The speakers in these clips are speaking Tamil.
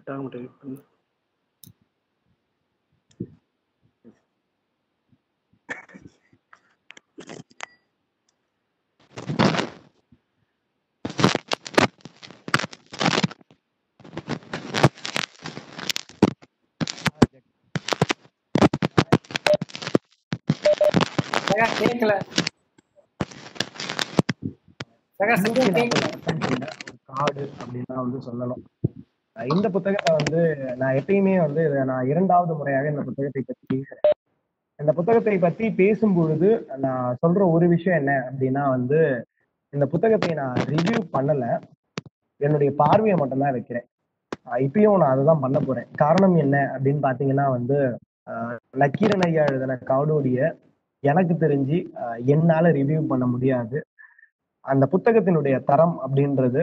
கட் ஆக மாட்டேங்குது. கேட்கல. காடு அப்படின்னு சொல்லணும். இந்த புத்தகத்தை நான் எப்பயுமே நான் 2வது முறையாக இந்த புத்தகத்தை பத்தி பேசுறேன். இந்த புத்தகத்தை பத்தி பேசும் பொழுது நான் சொல்ற ஒரு விஷயம் என்ன அப்படின்னா இந்த புத்தகத்தை நான் ரிவ்யூ பண்ணல, என்னுடைய பார்வையை மட்டும்தான் வைக்கிறேன். இப்பயும் நான் அதுதான் பண்ண போறேன். காரணம் என்ன அப்படின்னு பாத்தீங்கன்னா நக்கீரன் ஐயா எழுதின காடோடிய எனக்கு தெரிஞ்சு என்னால ரிவ்யூ பண்ண முடியாது. அந்த புத்தகத்தினுடைய தரம் அப்படின்றது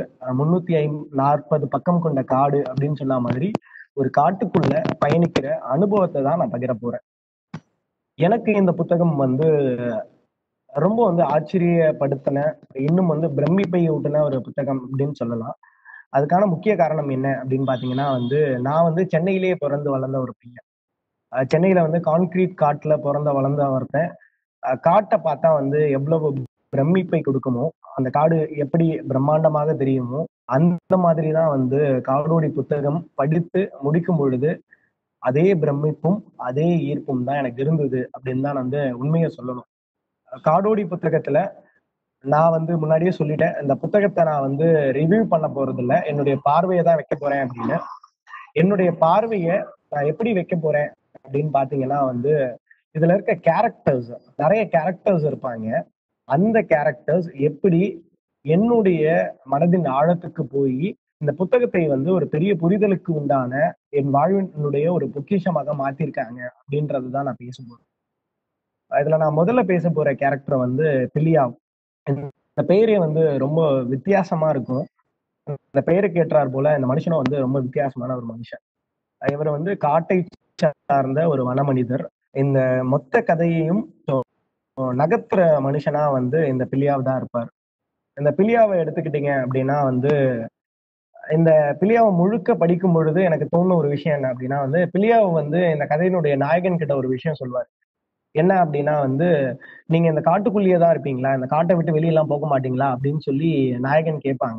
340 பக்கம் கொண்ட காடு அப்படின்னு சொன்ன மாதிரி ஒரு காட்டுக்குள்ள பயணிக்கிற அனுபவத்தை தான் நான் பகிர போறேன். எனக்கு இந்த புத்தகம் ரொம்ப ஆச்சரியப்படுத்தின, இன்னும் பிரமிப்பை ஊட்டின ஒரு புத்தகம் அப்படின்னு சொல்லலாம். அதுக்கான முக்கிய காரணம் என்ன அப்படின்னு பாத்தீங்கன்னா நான் சென்னையிலேயே பிறந்து வளர்ந்த ஒரு பையன். சென்னையில கான்கிரீட் காட்டுல பிறந்த வளர்ந்த ஒருத்தன். காட்டை பார்த்தா எவ்வளவு பிரமிப்பை கொடுக்குமோ, அந்த காடு எப்படி பிரம்மாண்டமாக தெரியுமோ, அந்த மாதிரிதான் காடோடி புத்தகம் படித்து முடிக்கும் பொழுது அதே பிரமிப்பும் அதே ஈர்ப்பும் தான் எனக்கு இருந்தது அப்படின்னு தான் உண்மையை சொல்லணும். காடோடி புத்தகத்துல நான் முன்னாடியே சொல்லிட்டேன், இந்த புத்தகத்தை நான் ரிவ்யூ பண்ண போறது இல்லை, என்னுடைய பார்வையை தான் வைக்க போறேன் அப்படின்னு. என்னுடைய பார்வையை நான் எப்படி வைக்க போறேன் அப்படின்னு பாத்தீங்கன்னா இதுல இருக்க கேரக்டர்ஸ், நிறைய கேரக்டர்ஸ் இருப்பாங்க. அந்த கேரக்டர்ஸ் எப்படி என்னுடைய மனதின் ஆழத்துக்கு போய் இந்த புத்தகத்தை ஒரு பெரிய புரிதலுக்கு உண்டான என் வாழ்வினுடைய ஒரு பொக்கிஷமாக மாத்திருக்காங்க அப்படின்றதுதான் நான் பேச போறேன். இதுல நான் முதல்ல பேச போற கேரக்டர் பிலியாவ். இந்த பெயரே ரொம்ப வித்தியாசமா இருக்கும். இந்த பெயரை கேட்டார் போல இந்த மனுஷனும் ரொம்ப வித்தியாசமான ஒரு மனுஷன். இவர் காட்டை சார்ந்த ஒரு வனமனிதர். இந்த மொத்த கதையையும் நகர்த்துற மனுஷனா இந்த பிலியாவ் தான் இருப்பார். இந்த பிலியாவை எடுத்துக்கிட்டீங்க அப்படின்னா இந்த பிலியாவை முழுக்க படிக்கும் பொழுது எனக்கு தோணுன ஒரு விஷயம் என்ன அப்படின்னா பிலியாவை இந்த கதையினுடைய நாயகன் கிட்ட ஒரு விஷயம் சொல்வார். என்ன அப்படின்னா நீங்க இந்த காட்டுக்குள்ளேயே தான் இருப்பீங்களா, இந்த காட்டை விட்டு வெளியெல்லாம் போக மாட்டீங்களா அப்படின்னு சொல்லி நாயகன் கேட்பாங்க.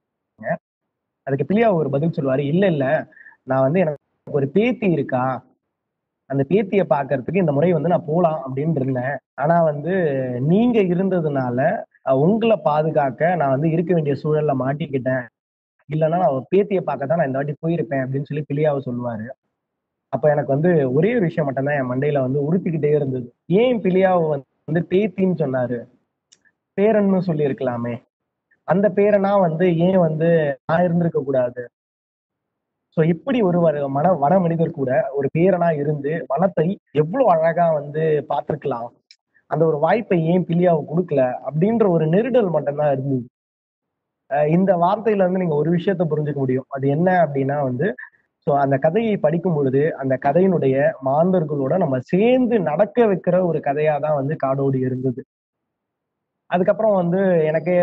அதுக்கு பிலியாவை ஒரு பதில் சொல்லுவாரு, இல்ல இல்ல, நான் எனக்கு ஒரு பேத்தி இருக்கா, அந்த பேத்தியை பாக்குறதுக்கு இந்த முறை நான் போலாம் அப்படின்னு இருந்தேன். ஆனா நீங்க இருந்ததுனால உங்களை பாதுகாக்க நான் இருக்க வேண்டிய சூழல்ல மாட்டிக்கிட்டேன். இல்லைன்னா நான் பேத்தியை பார்க்க தான் நான் இந்த வாட்டி போயிருப்பேன் அப்படின்னு சொல்லி பிலியாவை சொல்லுவாரு. அப்ப எனக்கு ஒரே ஒரு விஷயம் மட்டும்தான் என் மண்டையில உறுத்திக்கிட்டே இருந்தது. ஏன் பிலியாவை பேத்தின்னு சொன்னாரு, பேரன்னு சொல்லி இருக்கலாமே. அந்த பேரனா ஏன் நான் இருந்திருக்க கூடாது. சோ இப்படி ஒரு வன மனிதர் கூட ஒரு பேரனா இருந்து வனத்தை எவ்வளவு அழகா பார்த்திருக்கலாம். அந்த ஒரு வாய்ப்பை ஏன் பிலியாவை கொடுக்கல அப்படின்ற ஒரு நெருடல் மட்டும்தான் இருந்தது. இந்த வார்த்தையில நீங்க ஒரு விஷயத்த புரிஞ்சுக்க முடியும். அது என்ன அப்படின்னா சோ அந்த கதையை படிக்கும் பொழுது அந்த கதையினுடைய மாந்தர்களோட நம்ம சேர்ந்து நடக்க வைக்கிற ஒரு கதையா தான் காடோடி இருந்தது. அதுக்கப்புறம் எனக்கே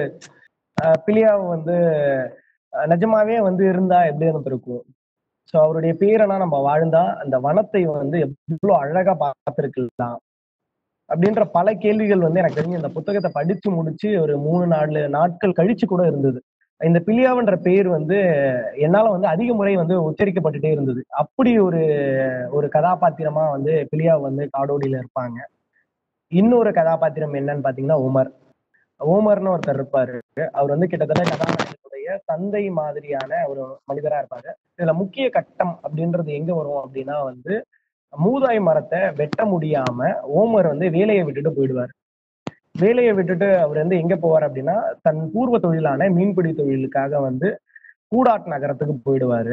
பிலியாவை நிஜமாவே இருந்தா எப்படி இருக்கும். சோ அவருடைய பேரனா நம்ம வாழ்ந்தா அந்த வனத்தை எவ்வளவு அழகா பார்த்திருக்கலாம் அப்படின்ற பல கேள்விகள் எனக்கு தெரிஞ்சு இந்த புத்தகத்தை படிச்சு முடிச்சு ஒரு 3-4 நாட்கள் கழிச்சு கூட இருந்தது. இந்த பிலியாவுன்ற பேர் என்னால அதிக முறை உச்சரிக்கப்பட்டுட்டே இருந்தது. அப்படி ஒரு கதாபாத்திரமா பிலியா காடோடியில இருப்பாங்க. இன்னொரு கதாபாத்திரம் என்னன்னு பாத்தீங்கன்னா ஓமர்னு ஒருத்தர் இருப்பாரு. அவர் கிட்டத்தட்ட கதாநாயகனுடைய தந்தை மாதிரியான ஒரு மனிதரா இருப்பாரு. இதுல முக்கிய கட்டம் அப்படின்றது எங்க வரும் அப்படின்னா மூதாய் மரத்தை வெட்ட முடியாம ஓமர் வேலையை விட்டுட்டு போயிடுவார். வேலையை விட்டுட்டு அவர் எங்க போவார் அப்படின்னா தன் பூர்வ தொழிலான மீன்பிடி தொழிலுக்காக கூடாட் நகரத்துக்கு போயிடுவாரு.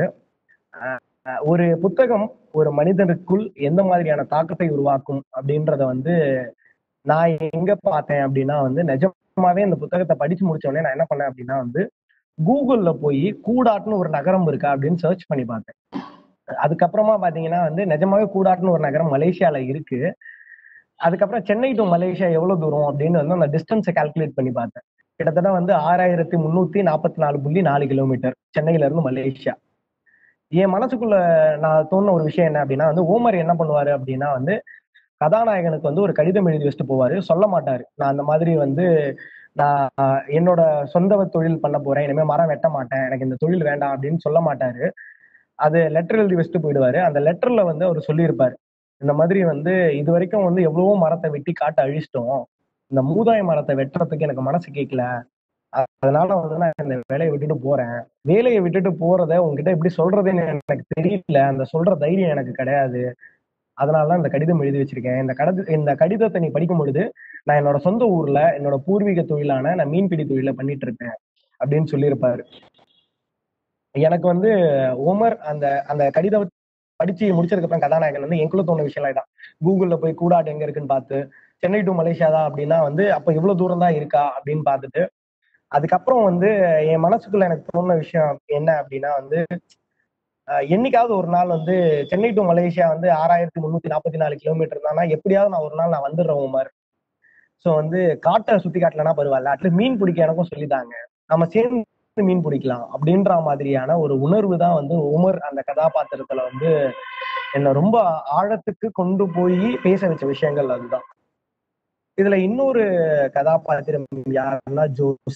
ஒரு புத்தகம் ஒரு மனிதனுக்குள் எந்த மாதிரியான தாக்கத்தை உருவாக்கும் அப்படின்றத நான் எங்க பார்த்தேன் அப்படின்னா நிஜமாவே இந்த புத்தகத்தை படிச்சு முடிச்ச உடனே நான் என்ன பண்ணேன் அப்படின்னா கூகுள்ல போய் கூடாட்னு ஒரு நகரம் இருக்கா அப்படின்னு சர்ச் பண்ணி பார்த்தேன். அதுக்கப்புறமா பாத்தீங்கன்னா நிஜமாவே கூடாட்னு ஒரு நகரம் மலேசியால இருக்கு. அதுக்கப்புறம் சென்னை டு மலேசியா எவ்வளவு தூரம் அப்படின்னு அந்த டிஸ்டன்ஸை கால்குலேட் பண்ணி பார்த்தேன். கிட்டத்தட்ட 6344.4 கிலோமீட்டர் சென்னையில இருந்து மலேசியா. என் மனசுக்குள்ள நான் தோணுன ஒரு விஷயம் என்ன அப்படின்னா வந்து ஓமர் என்ன பண்ணுவாரு அப்படின்னா வந்து கதாநாயகனுக்கு வந்து ஒரு கடிதம் எழுதி வச்சுட்டு போவாரு. சொல்ல மாட்டாரு. நான் அந்த மாதிரி வந்து நான் என்னோட சொந்த தொழில் பண்ண போறேன். இனிமே மரம் வெட்ட மாட்டேன். எனக்கு இந்த தொழில் வேண்டாம் அப்படின்னு சொல்ல மாட்டாரு. அது லெட்டர் எழுதி வச்சுட்டு போயிடுவாரு. அந்த லெட்டர்ல வந்து அவர் சொல்லியிருப்பாரு. இந்த மாதிரி வந்து இது வரைக்கும் வந்து எவ்வளவோ மரத்தை வெட்டி காட்ட அழிச்சிட்டோம். இந்த மூதாய மரத்தை வெட்டுறதுக்கு எனக்கு மனசு கேட்கல. அதனால வந்து நான் இந்த வேலையை விட்டுட்டு போறேன். வேலையை விட்டுட்டு போறத உங்ககிட்ட எப்படி சொல்றதுன்னு எனக்கு தெரியல. அந்த சொல்ற தைரியம் எனக்கு கிடையாது. அதனாலதான் இந்த கடிதம் எழுதி வச்சிருக்கேன். இந்த கடிதத்தை நீ படிக்கும் பொழுது நான் என்னோட சொந்த ஊர்ல என்னோட பூர்வீக தொழிலான நான் மீன்பிடி தொழில பண்ணிட்டு இருக்கேன் அப்படின்னு சொல்லியிருப்பாரு. எனக்கு வந்து உமர் அந்த அந்த கடிதம் படிச்சு முடிச்சதுக்கு அப்புறம் கதாநாயகன் வந்து எனக்குள்ள தோணு விஷயம் தான். கூகுள்ல போய் கூடாடு எங்க இருக்குன்னு பார்த்து சென்னை டு மலேசியா தான் அப்படின்னா வந்து அப்ப இவ்வளவு தூரம் தான் இருக்கா அப்படின்னு பார்த்துட்டு அதுக்கப்புறம் வந்து என் மனசுக்குள்ள எனக்கு தோணுன விஷயம் என்ன அப்படின்னா வந்து என்னைக்காவது ஒரு நாள் வந்து சென்னை டு மலேசியா வந்து 6344 கிலோமீட்டர் தானா எப்படியாவது நான் ஒரு நாள் நான் வந்துடுறேன் உமர். சோ வந்து காட்டை சுத்தி காட்டலன்னா பரவாயில்ல அட்லீஸ்ட் மீன் பிடிக்க எனக்கும் சொல்லித்தாங்க. நம்ம சேர்ந்து மீன் பிடிக்கலாம் அப்படின்ற மாதிரியான ஒரு உணர்வு தான் வந்து உமர் அந்த கதாபாத்திரத்துல வந்து என்ன ரொம்ப ஆழத்துக்கு கொண்டு போய் பேச வச்ச விஷயங்கள் அதுதான். இதுல இன்னொரு கதாபாத்திரம் யாருன்னா ஜோஸ்.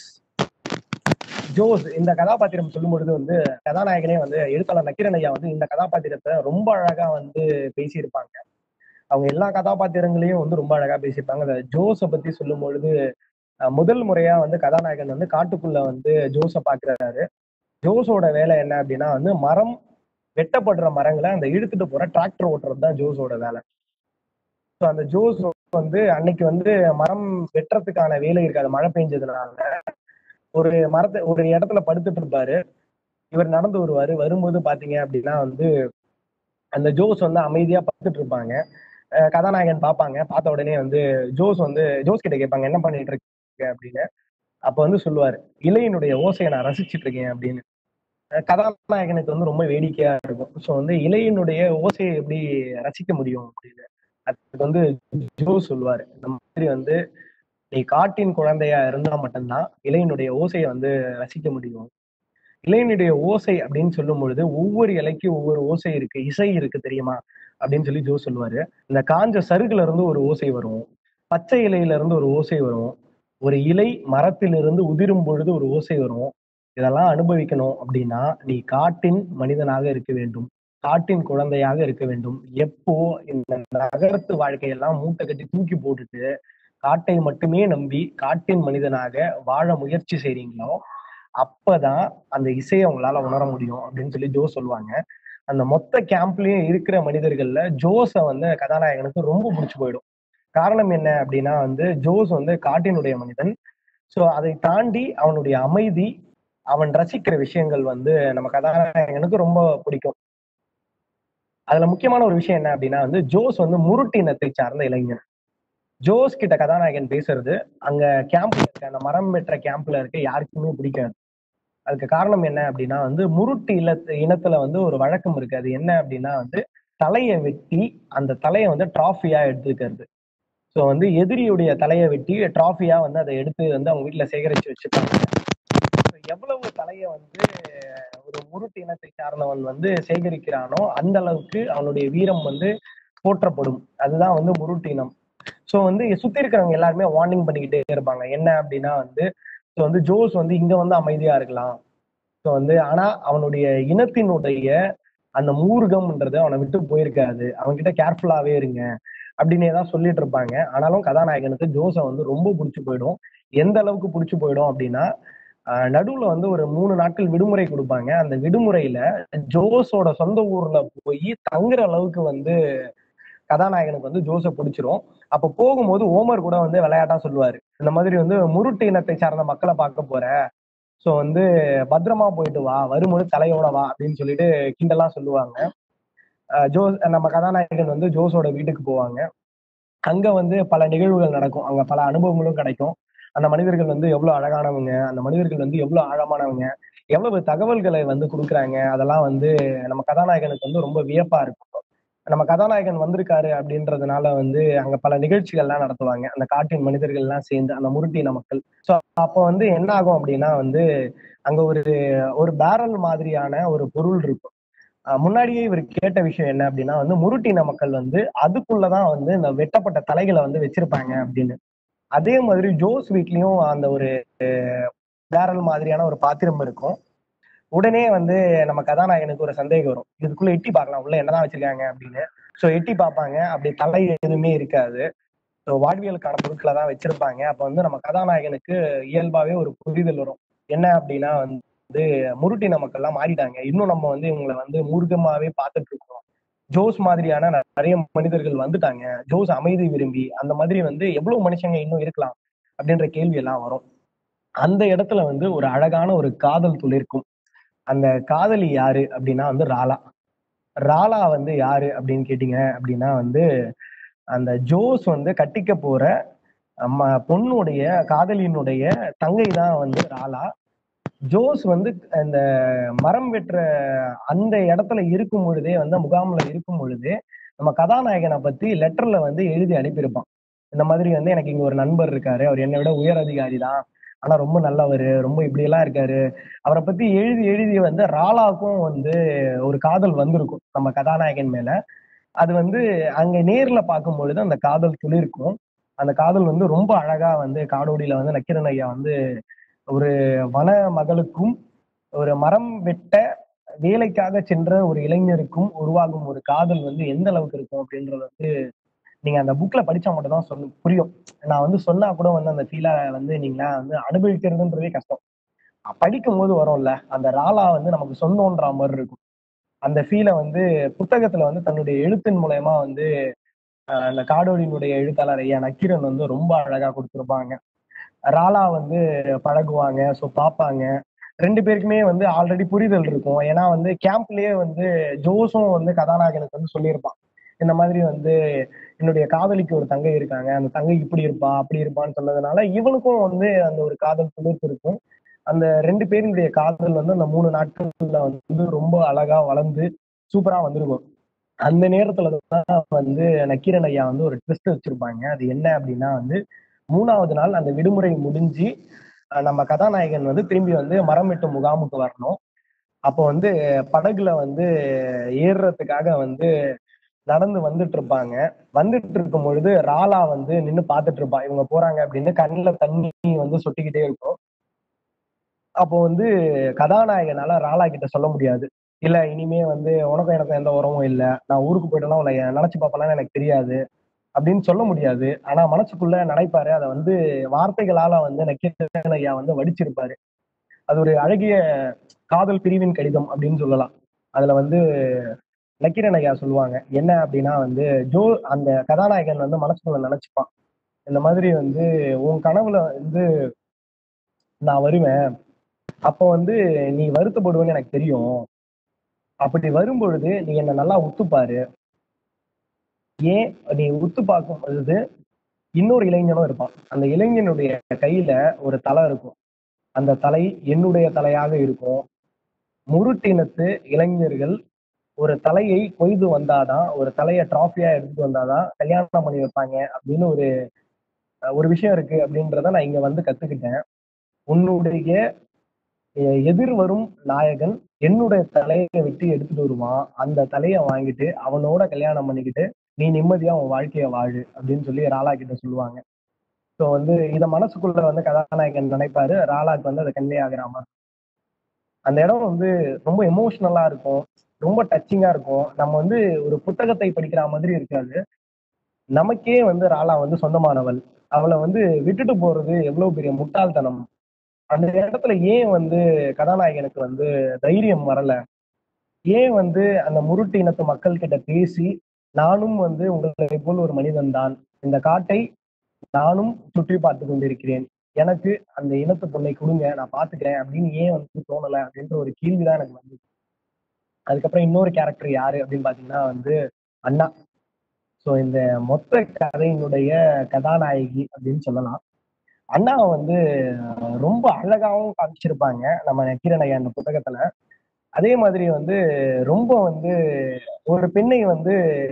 ஜோஸ் இந்த கதாபாத்திரம் சொல்லும் பொழுது வந்து கதாநாயகனே வந்து எழுத்தாளர் நக்கீரன் ஐயா வந்து இந்த கதாபாத்திரத்தை ரொம்ப அழகா வந்து பேசியிருப்பாங்க. அவங்க எல்லா கதாபாத்திரங்களையும் வந்து ரொம்ப அழகா பேசியிருப்பாங்க. அந்த ஜோஸை பத்தி சொல்லும் பொழுது முதல் முறையா வந்து கதாநாயகன் வந்து காட்டுக்குள்ள வந்து ஜோஸை பாக்குறாரு. ஜோஸோட வேலை என்ன அப்படின்னா வந்து மரம் வெட்டப்படுற மரங்களை அந்த இழுத்துட்டு போற டிராக்டர் ஓட்டுறது தான் ஜோஸோட வேலை. ஸோ அந்த ஜோஸ் வந்து அன்னைக்கு வந்து மரம் வெட்டுறதுக்கான வேலை இருக்காது மழை பெஞ்சதுனால. ஒரு இடத்துல படுத்துட்டு இருப்பாரு. இவர் நடந்து வருவாரு. வரும்போது பாத்தீங்க அப்படின்னா வந்து அந்த ஜோஸ் வந்து அமைதியா படுத்துட்டு இருப்பாங்க. கதாநாயகன் பார்ப்பாங்க. பார்த்த உடனே வந்து ஜோஸ் கிட்ட கேட்பாங்க என்ன பண்ணிட்டு இருக்க அப்படின்னு. அப்ப வந்து சொல்லுவாரு இலையினுடைய ஓசையை நான் ரசிச்சுட்டு இருக்கேன் அப்படின்னு. கதாநாயகனுக்கு வந்து ரொம்ப வேடிக்கையா இருக்கும். ஸோ வந்து இலையினுடைய ஓசையை எப்படி ரசிக்க முடியும் அப்படின்னு அதுக்கு வந்து ஜோஸ் சொல்லுவாரு இந்த மாதிரி வந்து நீ காட்டின் குழந்தையா இருந்தா மட்டும்தான் இலையினுடைய ஓசையை வந்து ரசிக்க முடியும். இலையினுடைய ஓசை அப்படின்னு சொல்லும் பொழுது ஒவ்வொரு இலைக்கும் ஒவ்வொரு ஓசை இருக்கு, இசை இருக்கு தெரியுமா அப்படின்னு சொல்லி ஜோ சொல்லுவாரு. இந்த காஞ்ச சருகுல இருந்து ஒரு ஓசை வரும், பச்சை இலையில இருந்து ஒரு ஓசை வரும், ஒரு இலை மரத்திலிருந்து உதிரும் பொழுது ஒரு ஓசை வரும். இதெல்லாம் அனுபவிக்கணும் அப்படின்னா நீ காட்டின் மனிதனாக இருக்க வேண்டும், காட்டின் குழந்தையாக இருக்க வேண்டும். எப்போ இந்த நகரத்து வாழ்க்கையெல்லாம் மூட்டை கட்டி தூக்கி போட்டுட்டு காட்டை மட்டுமே நம்பி காட்டின் மனிதனாக வாழ முயற்சி செய்றீங்களோ அப்பதான் அந்த இசையை உங்களால உணர முடியும் அப்படின்னு சொல்லி ஜோ சொல்லுவாங்க. அந்த மொத்த கேம்ப்லயும் இருக்கிற மனிதர்கள்ல ஜோஸை வந்து கதாநாயகனுக்கு ரொம்ப பிடிச்சு போயிடும். காரணம் என்ன அப்படின்னா வந்து ஜோஸ் வந்து காட்டினுடைய மனிதன். சோ அதை தாண்டி அவனுடைய அமைதி, அவன் ரசிக்கிற விஷயங்கள் வந்து நம்ம கதாநாயகனுக்கு ரொம்ப பிடிக்கும். அதுல முக்கியமான ஒரு விஷயம் என்ன அப்படின்னா வந்து ஜோஸ் வந்து முருட்டு இனத்தை சார்ந்த இளைஞன். ஜோஸ் கிட்ட கதாநாயகன் பேசுறது அங்க கேம்ப்ல இருக்க அந்த மரம் வெட்டுற கேம்ப்ல இருக்க யாருக்குமே பிடிக்காது. அதுக்கு காரணம் என்ன அப்படின்னா வந்து முருட்டு இனத்துல வந்து ஒரு வழக்கம் இருக்கு. அது என்ன அப்படின்னா வந்து தலையை வெட்டி அந்த தலையை வந்து டிராஃபியா எடுத்துக்கிறது. ஸோ வந்து எதிரியுடைய தலையை வெட்டி டிராஃபியா வந்து அதை எடுத்து வந்து அவங்க வீட்டுல சேகரிச்சு வச்சுப்பாங்க. எவ்வளவு தலையை வந்து ஒரு முருட்டு இனத்தை சார்ந்தவன் வந்து சேகரிக்கிறானோ அந்த அளவுக்கு அவனுடைய வீரம் வந்து போற்றப்படும். அதுதான் வந்து முருட்டு இனம். ஸோ வந்து சுத்தி இருக்கிறவங்க எல்லாருமே வார்னிங் பண்ணிக்கிட்டே இருப்பாங்க. என்ன அப்படின்னா வந்து ஸோ வந்து ஜோஸ் வந்து இங்க வந்து அமைதியா இருக்கலாம். ஸோ வந்து ஆனா அவனுடைய இனத்தினுடைய அந்த மூர்க்கம்ன்றது அவனை விட்டு போயிருக்காது. அவன்கிட்ட கேர்ஃபுல்லாவே இருங்க அப்படின்னு தான் சொல்லிட்டு இருப்பாங்க. ஆனாலும் கதாநாயகனுக்கு ஜோஸை வந்து ரொம்ப பிடிச்சு போயிடும். எந்த அளவுக்கு பிடிச்சு போயிடும் அப்படின்னா நடுவுல வந்து ஒரு 3 நாட்கள் விடுமுறை கொடுப்பாங்க. அந்த விடுமுறையில ஜோஸோட சொந்த ஊர்ல போய் தங்குற அளவுக்கு வந்து கதாநாயகனுக்கு வந்து ஜோஸை பிடிச்சிரும். அப்ப போகும்போது ஓமர் கூட வந்து விளையாட்டா சொல்லுவாரு இந்த மாதிரி வந்து முருட்டு இனத்தை சார்ந்த மக்களை பார்க்க போற. சோ வந்து பத்திரமா போயிட்டு வா, வரும்போது தலையோட வா அப்படின்னு சொல்லிட்டு கிண்டலா சொல்லுவாங்க. ஜோஸ் நம்ம கதாநாயகன் வந்து ஜோஸோட வீட்டுக்கு போவாங்க. அங்க வந்து பல நிகழ்வுகள் நடக்கும். அங்க பல அனுபவங்களும் கிடைக்கும். அந்த மனிதர்கள் வந்து எவ்வளவு அழகானவங்க, அந்த மனிதர்கள் வந்து எவ்வளவு ஆழமானவங்க, எவ்வளவு தகவல்களை வந்து கொடுக்குறாங்க, அதெல்லாம் வந்து நம்ம கதாநாயகனுக்கு வந்து ரொம்ப வியப்பா இருக்கும். நம்ம கதாநாயகன் வந்திருக்காரு அப்படின்றதுனால வந்து அங்க பல நிகழ்ச்சிகள்லாம் நடத்துவாங்க. அந்த காட்டின் மனிதர்கள் எல்லாம் சேர்ந்து அந்த முருட்டின மக்கள். சோ அப்போ வந்து என்ன ஆகும் அப்படின்னா வந்து அங்க ஒரு ஒரு பேரல் மாதிரியான ஒரு பொருள் இருக்கும். முன்னாடியே இவர் கேட்ட விஷயம் என்ன அப்படின்னா வந்து முருட்டின மக்கள் வந்து அதுக்குள்ளதான் வந்து இந்த வெட்டப்பட்ட தலைகளை வந்து வச்சிருப்பாங்க அப்படின்னு. அதே மாதிரி ஜோஸ் வீட்லயும் அந்த ஒரு பேரல் மாதிரியான ஒரு பாத்திரம் இருக்கும். உடனே வந்து நம்ம கதாநாயகனுக்கு ஒரு சந்தேகம் வரும், இதுக்குள்ள எட்டி பார்க்கலாம் உள்ள என்னதான் வச்சிருக்காங்க அப்படின்னு. சோ எட்டி பார்ப்பாங்க, அப்படி தலை எதுவுமே இருக்காது. ஸோ வாழ்வியலுக்கான பொருட்களை தான் வச்சிருப்பாங்க. அப்ப வந்து நம்ம கதாநாயகனுக்கு இயல்பாவே ஒரு புரிதல் வரும். என்ன அப்படின்னா வந்து முருட்டின மக்கள்லாம் மாறிட்டாங்க, இன்னும் நம்ம வந்து இவங்களை வந்து மூர்க்கமாவே பார்த்துட்டு இருக்கோம். ஜோஸ் மாதிரியான நிறைய மனிதர்கள் வந்துட்டாங்க, ஜோஸ் அமைதி விரும்பி அந்த மாதிரி வந்து எவ்வளவு மனுஷங்க இன்னும் இருக்கலாம் அப்படின்ற கேள்வி எல்லாம் வரும். அந்த இடத்துல வந்து ஒரு அழகான ஒரு காதல் துளிர்க்கும். அந்த காதலி யாரு அப்படின்னா வந்து ராலா. ராலா வந்து யாரு அப்படின்னு கேட்டீங்க அப்படின்னா வந்து அந்த ஜோஸ் வந்து கட்டிக்க போற பொண்ணுடைய காதலியினுடைய தங்கை தான் வந்து ராலா. ஜோஸ் வந்து இந்த மரம் வெட்டுற அந்த இடத்துல இருக்கும் பொழுதே வந்து முகாம்ல இருக்கும் பொழுதே நம்ம கதாநாயகனை பத்தி லெட்டர்ல வந்து எழுதி அனுப்பியிருப்பான். இந்த மாதிரி வந்து எனக்கு இங்க ஒரு நண்பர் இருக்காரு, அவர் என்னை விட உயர் அதிகாரி தான், ஆனா ரொம்ப நல்லவர், ரொம்ப இப்படி எல்லாம் இருக்காரு. அவரை பத்தி எழுதி எழுதி வந்து ராலாவுக்கும் வந்து ஒரு காதல் வந்திருக்கும் நம்ம கதாநாயகன் மேல. அது வந்து அங்க நேர்ல பார்க்கும் பொழுது அந்த காதல் துளிர்க்கும். அந்த காதல் வந்து ரொம்ப அழகா வந்து காடோடியில வந்து நக்கீரன் ஐயா வந்து ஒரு வன மகளுக்கும் ஒரு மரம் வெட்ட வேலைக்காக சென்ற ஒரு இளைஞருக்கும் உருவாகும் ஒரு காதல் வந்து எந்த அளவுக்கு இருக்கும் அப்படின்றது வந்து நீங்க அந்த புக்ல படிச்சா மட்டும் தான் சொல்ல புரியும். நான் வந்து சொன்னா கூட வந்து அந்த ஃபீலை வந்து நீங்க வந்து அனுபவிக்கிறதுன்றதே கஷ்டம். படிக்கும் போது வரும்ல அந்த ராலா வந்து நமக்கு சொந்தம்ன்ற மாதிரி இருக்கும். அந்த ஃபீலை வந்து புத்தகத்துல வந்து தன்னுடைய எழுத்தின் மூலயமா வந்து அந்த காடோடியினுடைய எழுத்தாளர் ஐயா நக்கீரன் வந்து ரொம்ப அழகா கொடுத்திருப்பாங்க. ராலா வந்து பழகுவாங்க, ஸோ பார்ப்பாங்க. ரெண்டு பேருக்குமே வந்து ஆல்ரெடி புரிதல் இருக்கும். ஏன்னா வந்து கேம்ப்லயே வந்து ஜோஸும் வந்து கதாநாயகனுக்கு வந்து சொல்லியிருப்பான், இந்த மாதிரி வந்து என்னுடைய காதலிக்கு ஒரு தங்கை இருக்காங்க, அந்த தங்கை இப்படி இருப்பா அப்படி இருப்பான்னு சொன்னதுனால இவனுக்கும் வந்து அந்த ஒரு காதல் துளிர்ப்பு இருக்கும். அந்த ரெண்டு பேருடைய காதல் வந்து அந்த 3 நாட்கள்ல வந்து ரொம்ப அழகா வளர்ந்து சூப்பரா வந்திருக்கும். அந்த நேரத்துல தான் வந்து நக்கீரன் ஐயா வந்து ஒரு ட்விஸ்ட் வச்சிருப்பாங்க. அது என்ன அப்படின்னா வந்து 3வது நாள் அந்த விடுமுறை முடிஞ்சு நம்ம கதாநாயகன் வந்து திரும்பி வந்து மரம் வெட்டும் முகாமுக்கு வரணும். அப்போ வந்து படகுல வந்து ஏறுறதுக்காக வந்து நடந்து வந்துட்டு இருப்பாங்க. வந்துட்டு இருக்கும் பொழுது ராலா வந்து நின்னு பாத்துட்டு இருப்பா, இவங்க போறாங்க அப்படின்னு கண்ணுல தண்ணி வந்து சொட்டிக்கிட்டே இருக்கும். அப்போ வந்து கதாநாயகனால ராலா கிட்ட சொல்ல முடியாது, இல்ல இனிமே வந்து உனக்கும் எனக்கும் எந்த உறவும் இல்ல, நான் ஊருக்கு போயிட்டேன்னா உன்னை நினைச்சு பார்ப்பேன்னு எனக்கு தெரியாது அப்படின்னு சொல்ல முடியாது. ஆனா மனசுக்குள்ள நினைப்பாரு. அதை வந்து வார்த்தைகளால வந்து நக்கீரன் ஐயா வந்து வடிச்சிருப்பாரு. அது ஒரு அழகிய காதல் பிரிவின் கடிதம் அப்படின்னு சொல்லலாம். அதுல வந்து நக்கீரன் ஐயா சொல்லுவாங்க என்ன அப்படின்னா வந்து அந்த கதாநாயகன் வந்து மனசுக்குள்ள நினைச்சுப்பான், இந்த மாதிரி வந்து உன் கனவுல வந்து நான் வருவேன், அப்போ வந்து நீ வருத்தப்படுவேன்னு எனக்கு தெரியும், அப்படி வரும்பொழுது நீ என்ன நல்லா உத்துப்பாரு, ஏன் நீ உத்து பார்க்கும் பொழுது இன்னொரு இளைஞனும் இருப்பான், அந்த இளைஞனுடைய கையில ஒரு தலை இருக்கும், அந்த தலை என்னுடைய தலையாக இருக்கும். முருட்டினத்து இளைஞர்கள் ஒரு தலையை கொய்து வந்தாதான், ஒரு தலையை டிராஃபியா எடுத்துட்டு வந்தாதான் கல்யாணம் பண்ணி வைப்பாங்க அப்படின்னு ஒரு ஒரு விஷயம் இருக்கு அப்படின்றத நான் இங்க வந்து கத்துக்கிட்டேன். உன்னுடைய எதிர் வரும் நாயகன் என்னுடைய தலையை விட்டு எடுத்துட்டு வருவான், அந்த தலையை வாங்கிட்டு அவனோட கல்யாணம் பண்ணிக்கிட்டு நீ நிம்மதியா உன் வாழ்க்கைய வாழு அப்படின்னு சொல்லி ராலா கிட்ட சொல்லுவாங்க. ஸோ வந்து இத மனசுக்குள்ள வந்து கதாநாயகன் நினைப்பாரு, ராலாக்கு வந்து அதை கன்வே ஆகுறாமா. அந்த இடம் வந்து ரொம்ப எமோஷனலா இருக்கும், ரொம்ப டச்சிங்கா இருக்கும். நம்ம வந்து ஒரு புத்தகத்தை படிக்கிற மாதிரி இருக்காது, நமக்கே வந்து ராலா வந்து சொந்தமானவள், அவளை வந்து விட்டுட்டு போறது எவ்வளவு பெரிய முட்டாள்தனம். அந்த இடத்துல ஏன் வந்து கதாநாயகனுக்கு வந்து தைரியம் வரல, ஏன் வந்து அந்த முருட்டு இனத்து மக்கள் கிட்ட பேசி நானும் வந்து உங்களை போல் ஒரு மனிதன் தான், இந்த காட்டை நானும் சுற்றி பார்த்து கொண்டிருக்கிறேன், எனக்கு அந்த இனத்து பொண்ணை கொடுங்க நான் பாத்துக்கிறேன் அப்படின்னு ஏன் வந்து தோணல அப்படின்ற ஒரு கேள்விதான் எனக்கு வந்து. அதுக்கப்புறம் இன்னொரு கேரக்டர் யாரு அப்படின்னு பாத்தீங்கன்னா வந்து அண்ணா. ஸோ இந்த மொத்த கதையினுடைய கதாநாயகி அப்படின்னு சொல்லலாம். அண்ணாவை வந்து ரொம்ப அழகாவும் காமிச்சிருப்பாங்க நம்ம நக்கீரன் ஐயா அந்த புத்தகத்துல. அதே மாதிரி வந்து ரொம்ப வந்து ஒரு பெண்ணை வந்து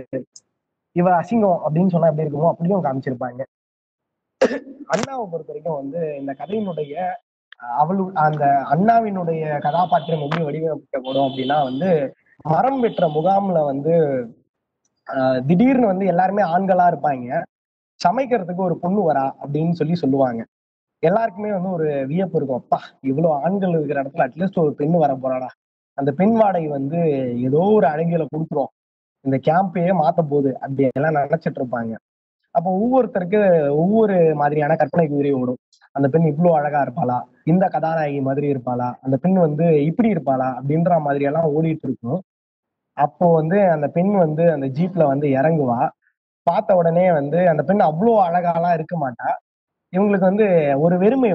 இவ அசிங்கம் அப்படின்னு சொன்னா எப்படி இருக்குமோ அப்படியும் காமிச்சிருப்பாங்க. அண்ணாவை பொறுத்த வரைக்கும் வந்து இந்த கதையினுடைய அந்த அண்ணாவினுடைய கதாபாத்திரம் எப்படி வடிவமைக்கப்படும் அப்படின்னா வந்து மரம் வெட்டுற முகாம்ல வந்து திடீர்னு வந்து எல்லாருமே ஆண்களா இருப்பாங்க. சமைக்கிறதுக்கு ஒரு பொண்ணு வரா அப்படின்னு சொல்லுவாங்க. எல்லாருக்குமே வந்து ஒரு வியப்பு இருக்கும். அப்பா, இவ்வளவு ஆண்கள் இருக்கிற இடத்துல அட்லீஸ்ட் ஒரு பெண் வர போறாடா, அந்த பெண் வாடை வந்து ஏதோ ஒரு அழகியலை கொடுத்துரும், இந்த கேம்பையே மாத்த போகுது அப்படி எல்லாம் நினைச்சிட்டு இருப்பாங்க. அப்போ ஒவ்வொருத்தருக்கு ஒவ்வொரு மாதிரியான கற்பனை குதிரை ஓடும். அந்த பெண் இவ்வளவு அழகா இருப்பாளா, இந்த கதாநாயகி மாதிரி இருப்பாளா, அந்த பெண் வந்து இப்படி இருப்பாளா அப்படின்ற மாதிரி எல்லாம் ஓடிட்டு இருக்கும். அப்போ வந்து அந்த பெண் வந்து அந்த ஜீப்ல வந்து இறங்குவா. பார்த்த உடனே வந்து அந்த பெண் அவ்வளோ அழகாலாம் இருக்க மாட்டா. இவங்களுக்கு வந்து ஒரு வெறுமை,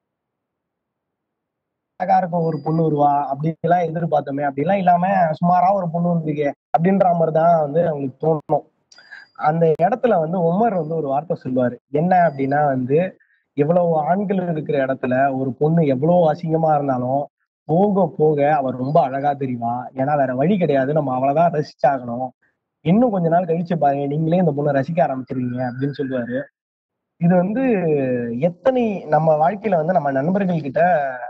அழகா இருக்கும் ஒரு பொண்ணு வருவா அப்படி எல்லாம் எதிர்பார்த்தோமே, அப்படிலாம் இல்லாம சுமாரா ஒரு பொண்ணு வந்திருக்கே அப்படின்ற மாதிரிதான் வந்து அவங்களுக்கு தோணும். அந்த இடத்துல வந்து உமர் வந்து ஒரு வார்த்தை சொல்லுவாரு. என்ன அப்படின்னா வந்து, எவ்வளவு ஆண்கள் இருக்கிற இடத்துல ஒரு பொண்ணு எவ்வளவு அசிங்கமா இருந்தாலும் போக போக அவர் ரொம்ப அழகா தெரிவா. ஏன்னா வேற வழி கிடையாது, நம்ம அவளைதான் ரசிச்சாகணும். இன்னும் கொஞ்ச நாள் கழிச்சு பாருங்க, நீங்களே இந்த பொண்ணை ரசிக்க ஆரம்பிச்சிருவீங்க அப்படின்னு சொல்லுவாரு. இது வந்து எத்தனை நம்ம வாழ்க்கையில வந்து நம்ம நண்பர்கள் கிட்ட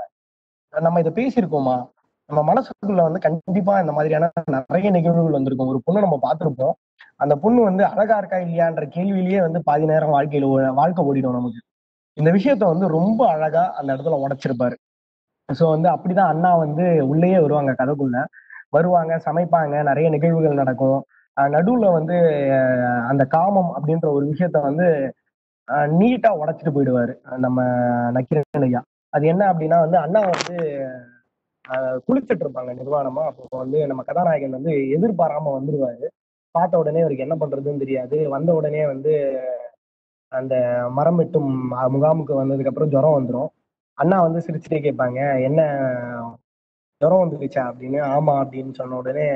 நம்ம இதை பேசியிருக்கோமா? நம்ம மனசுக்குள்ள வந்து கண்டிப்பா இந்த மாதிரியான நிறைய நிகழ்வுகள் வந்திருக்கும். ஒரு பொண்ணு நம்ம பார்த்திருப்போம். அந்த பொண்ணு வந்து அழகா இருக்கா இல்லையான்ற கேள்வியிலேயே வந்து பாதி நேரம் வாழ்க்கை ஓடிடும் நமக்கு. இந்த விஷயத்த வந்து ரொம்ப அழகா அந்த இடத்துல உடைச்சிருப்பாரு. சோ வந்து அப்படிதான் அண்ணா வந்து உள்ளேயே வருவாங்க, கதைக்குள்ள வருவாங்க, சமைப்பாங்க, நிறைய நிகழ்வுகள் நடக்கும். நடுவுல வந்து அந்த காமம் அப்படின்ற ஒரு விஷயத்த வந்து நீட்டா உடைச்சிட்டு போயிடுவாரு நம்ம நக்கீரன் ஐயா. அது என்ன அப்படின்னா வந்து, அண்ணா வந்து குளிச்சுட்டு இருப்பாங்க நிர்வாணமா. அப்போ வந்து நம்ம கதாநாயகன் வந்து எதிர்பாராம வந்துருவாரு. பார்த்த உடனே அவருக்கு என்ன பண்றதுன்னு தெரியாது. வந்த உடனே வந்து அந்த மரம் வெட்டும் முகாமுக்கு வந்ததுக்கு அப்புறம் ஜுரம் வந்துரும். அண்ணா வந்து சிரிச்சுட்டே கேட்பாங்க, என்ன ஜுரம் வந்துருச்சா அப்படின்னு. ஆமா அப்படின்னு சொன்ன உடனே,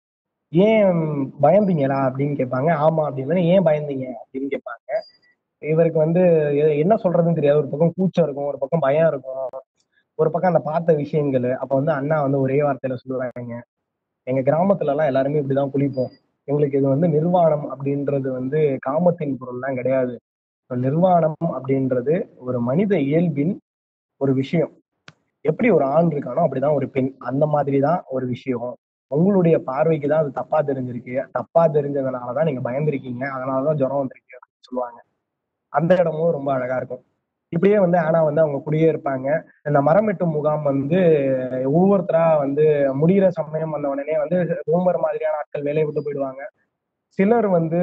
ஏன் பயந்தீங்களா அப்படின்னு கேட்பாங்க. ஆமா அப்படின்னு. ஏன் பயந்தீங்க அப்படின்னு கேட்பாங்க. இவருக்கு வந்து என்ன சொல்றதுன்னு தெரியாது. ஒரு பக்கம் கூச்சம் இருக்கும், ஒரு பக்கம் பயம் இருக்கும், ஒரு பக்கம் அந்த பார்த்த விஷயங்கள். அப்ப வந்து அண்ணா வந்து ஒரே வார்த்தையில சொல்லுவாங்க, எங்க கிராமத்துல எல்லாம் எல்லாருமே இப்படிதான் குளிப்போம். எங்களுக்கு இது வந்து நிர்வாணம் அப்படின்றது வந்து காமத்தின் பொருள்லாம் கிடையாது. நிர்வாணம் அப்படின்றது ஒரு மனித இயல்பின் ஒரு விஷயம். எப்படி ஒரு ஆண் இருக்கானோ அப்படிதான் ஒரு பெண், அந்த மாதிரிதான் ஒரு விஷயம். உங்களுடைய பார்வைக்கு தான் அது தப்பா தெரிஞ்சிருக்கு. தப்பா தெரிஞ்சதுனாலதான் நீங்க பயந்துருக்கீங்க, அதனாலதான் ஜுரம் வந்திருக்கு அப்படின்னு சொல்லுவாங்க. அந்த இடமும் ரொம்ப அழகா இருக்கும். இப்படியே வந்து ஆனா வந்து அவங்க கூடயே இருப்பாங்க. இந்த மரம் வெட்டும் முகாம் வந்து ஒவ்வொருத்தரா வந்து முடிகிற சமயம் வந்த உடனே வந்து ரோமர் மாதிரியான ஆட்கள் வேலையை விட்டு போயிடுவாங்க. சிலர் வந்து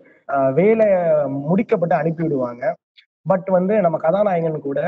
வேலை முடிக்கப்பட்டு அனுப்பி விடுவாங்க. பட் வந்து நம்ம கதாநாயகன் கூட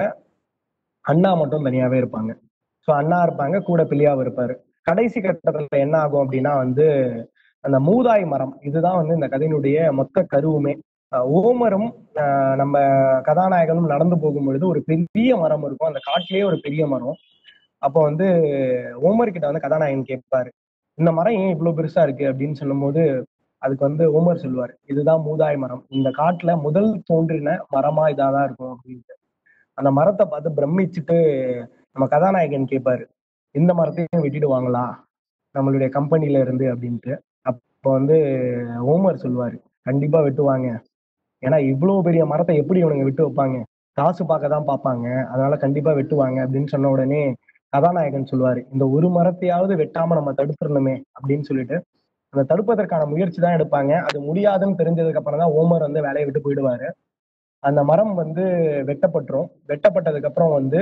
அண்ணா மட்டும் தனியாவே இருப்பாங்க. சோ அண்ணா இருப்பாங்க, கூட பிள்ளையாவும் இருப்பாரு. கடைசி கட்டத்துல என்ன ஆகும் அப்படின்னா வந்து, அந்த மூதாய் மரம் இதுதான் வந்து இந்த கதையினுடைய மொத்த கருவுமே. ஓமரும் நம்ம கதாநாயகனும் நடந்து போகும் பொழுது ஒரு பெரிய மரம் இருக்கும். அந்த காட்டிலேயே ஒரு பெரிய மரம். அப்போ வந்து ஓமர் கிட்ட வந்து கதாநாயகன் கேட்பாரு, இந்த மரம் ஏன் இவ்வளவு பெருசா இருக்கு அப்படின்னு சொல்லும்போது, அதுக்கு வந்து ஓமர் சொல்லுவாரு, இதுதான் மூதாய் மரம். இந்த காட்டுல முதல் தோன்றின மரமா இதாதான் இருக்கும் அப்படின்னு. அந்த மரத்தை பார்த்து பிரமிச்சுட்டு நம்ம கதாநாயகன் கேட்பாரு, இந்த மரத்தையும் வெட்டிடுவாங்களா நம்மளுடைய கம்பெனில இருந்து அப்படின்ட்டு. அப்போ வந்து ஓமர் சொல்லுவாரு, கண்டிப்பா வெட்டுவாங்க. ஏன்னா இவ்வளவு பெரிய மரத்தை எப்படி இவனுங்க விட்டு வைப்பாங்க, காசு பார்க்க தான் பார்ப்பாங்க, அதனால கண்டிப்பா வெட்டுவாங்க அப்படின்னு சொன்ன உடனே கதாநாயகன் சொல்லுவாரு, இந்த ஒரு மரத்தையாவது வெட்டாம நம்ம தடுத்துடணுமே அப்படின்னு சொல்லிட்டு அந்த தடுப்பதற்கான முயற்சி தான் எடுப்பாங்க. அது முடியாதுன்னு தெரிஞ்சதுக்கு அப்புறம் தான் ஓமர் வந்து வேலையை விட்டு போயிடுவாரு. அந்த மரம் வந்து வெட்டப்பட்டுரும். வெட்டப்பட்டதுக்கு அப்புறம் வந்து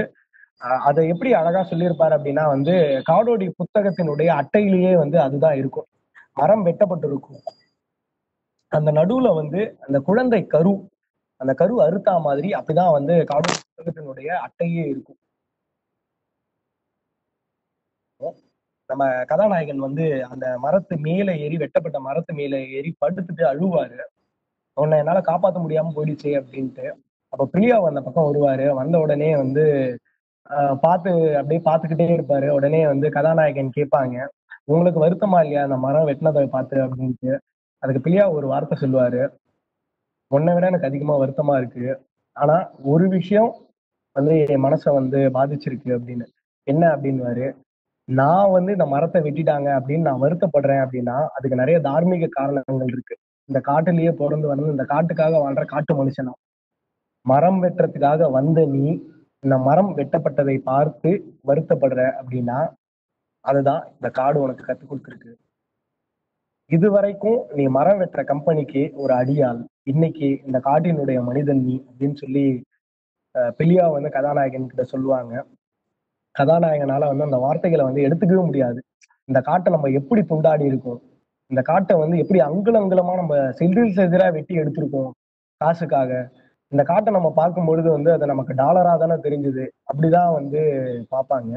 அதை எப்படி அழகா சொல்லியிருப்பாரு அப்படின்னா வந்து, காடோடி புத்தகத்தினுடைய அட்டையிலேயே வந்து அதுதான் இருக்கும். மரம் வெட்டப்பட்டிருக்கும். அந்த நடுவுல வந்து அந்த குழந்தை கரு, அந்த கரு அறுத்தா மாதிரி அப்படிதான் வந்து காடோடி புத்தகத்தினுடைய அட்டையே இருக்கும். நம்ம கதாநாயகன் வந்து அந்த மரத்து மேல ஏறி, வெட்டப்பட்ட மரத்து மேல ஏறி படுத்துட்டு அழுவாரு. உன்னை என்னால காப்பாத்த முடியாம போயிடுச்சு அப்படின்ட்டு. அப்ப பிரியாவு அந்த பக்கம் வருவாரு. வந்த உடனே வந்து பார்த்து அப்படியே பார்த்துக்கிட்டே இருப்பாரு. உடனே வந்து கதாநாயகன் கேட்பாங்க, உங்களுக்கு வருத்தமா இல்லையா அந்த மரம் வெட்டினதை பார்த்து அப்படின்ட்டு. அதுக்கு பிரியா ஒரு வார்த்தை சொல்லுவாரு, உன்னை விட எனக்கு அதிகமா வருத்தமா இருக்கு. ஆனா ஒரு விஷயம் வந்து என் மனசை வந்து பாதிச்சிருக்கு அப்படின்னு. என்ன அப்படின்னுவாரு, நான் வந்து இந்த மரத்தை வெட்டிட்டாங்க அப்படின்னு நான் வருத்தப்படுறேன் அப்படின்னா அதுக்கு நிறைய தார்மீக காரணங்கள் இருக்கு. இந்த காட்டுலயே பிறந்து வந்து இந்த காட்டுக்காக வாழ்ற காட்டு மனுஷனா, மரம் வெட்டுறதுக்காக வந்த நீ இந்த மரம் வெட்டப்பட்டதை பார்த்து வருத்தப்படுற அப்படின்னா அதுதான் இந்த காடு உனக்கு கத்து கொடுத்துருக்கு. இதுவரைக்கும் நீ மரம் வெட்டுற கம்பெனிக்கு ஒரு அடியாள், இன்னைக்கு இந்த காட்டினுடைய மனிதன் நீ அப்படின்னு சொல்லி பெலியா வந்து கதாநாயகன் கிட்ட சொல்லுவாங்க. கதாநாயகனால வந்து அந்த வார்த்தைகளை வந்து எடுத்துக்கவே முடியாது. இந்த காட்டை நம்ம எப்படி துண்டாடி இருக்கோம், இந்த காட்டை வந்து எப்படி அங்குல அங்குலமா நம்ம செதில் செதிரா வெட்டி எடுத்திருக்கோம் காசுக்காக. இந்த காட்டை நம்ம பார்க்கும் பொழுது வந்து அது நமக்கு டாலரா தானே தெரிஞ்சுது, அப்படிதான் வந்து பார்ப்பாங்க.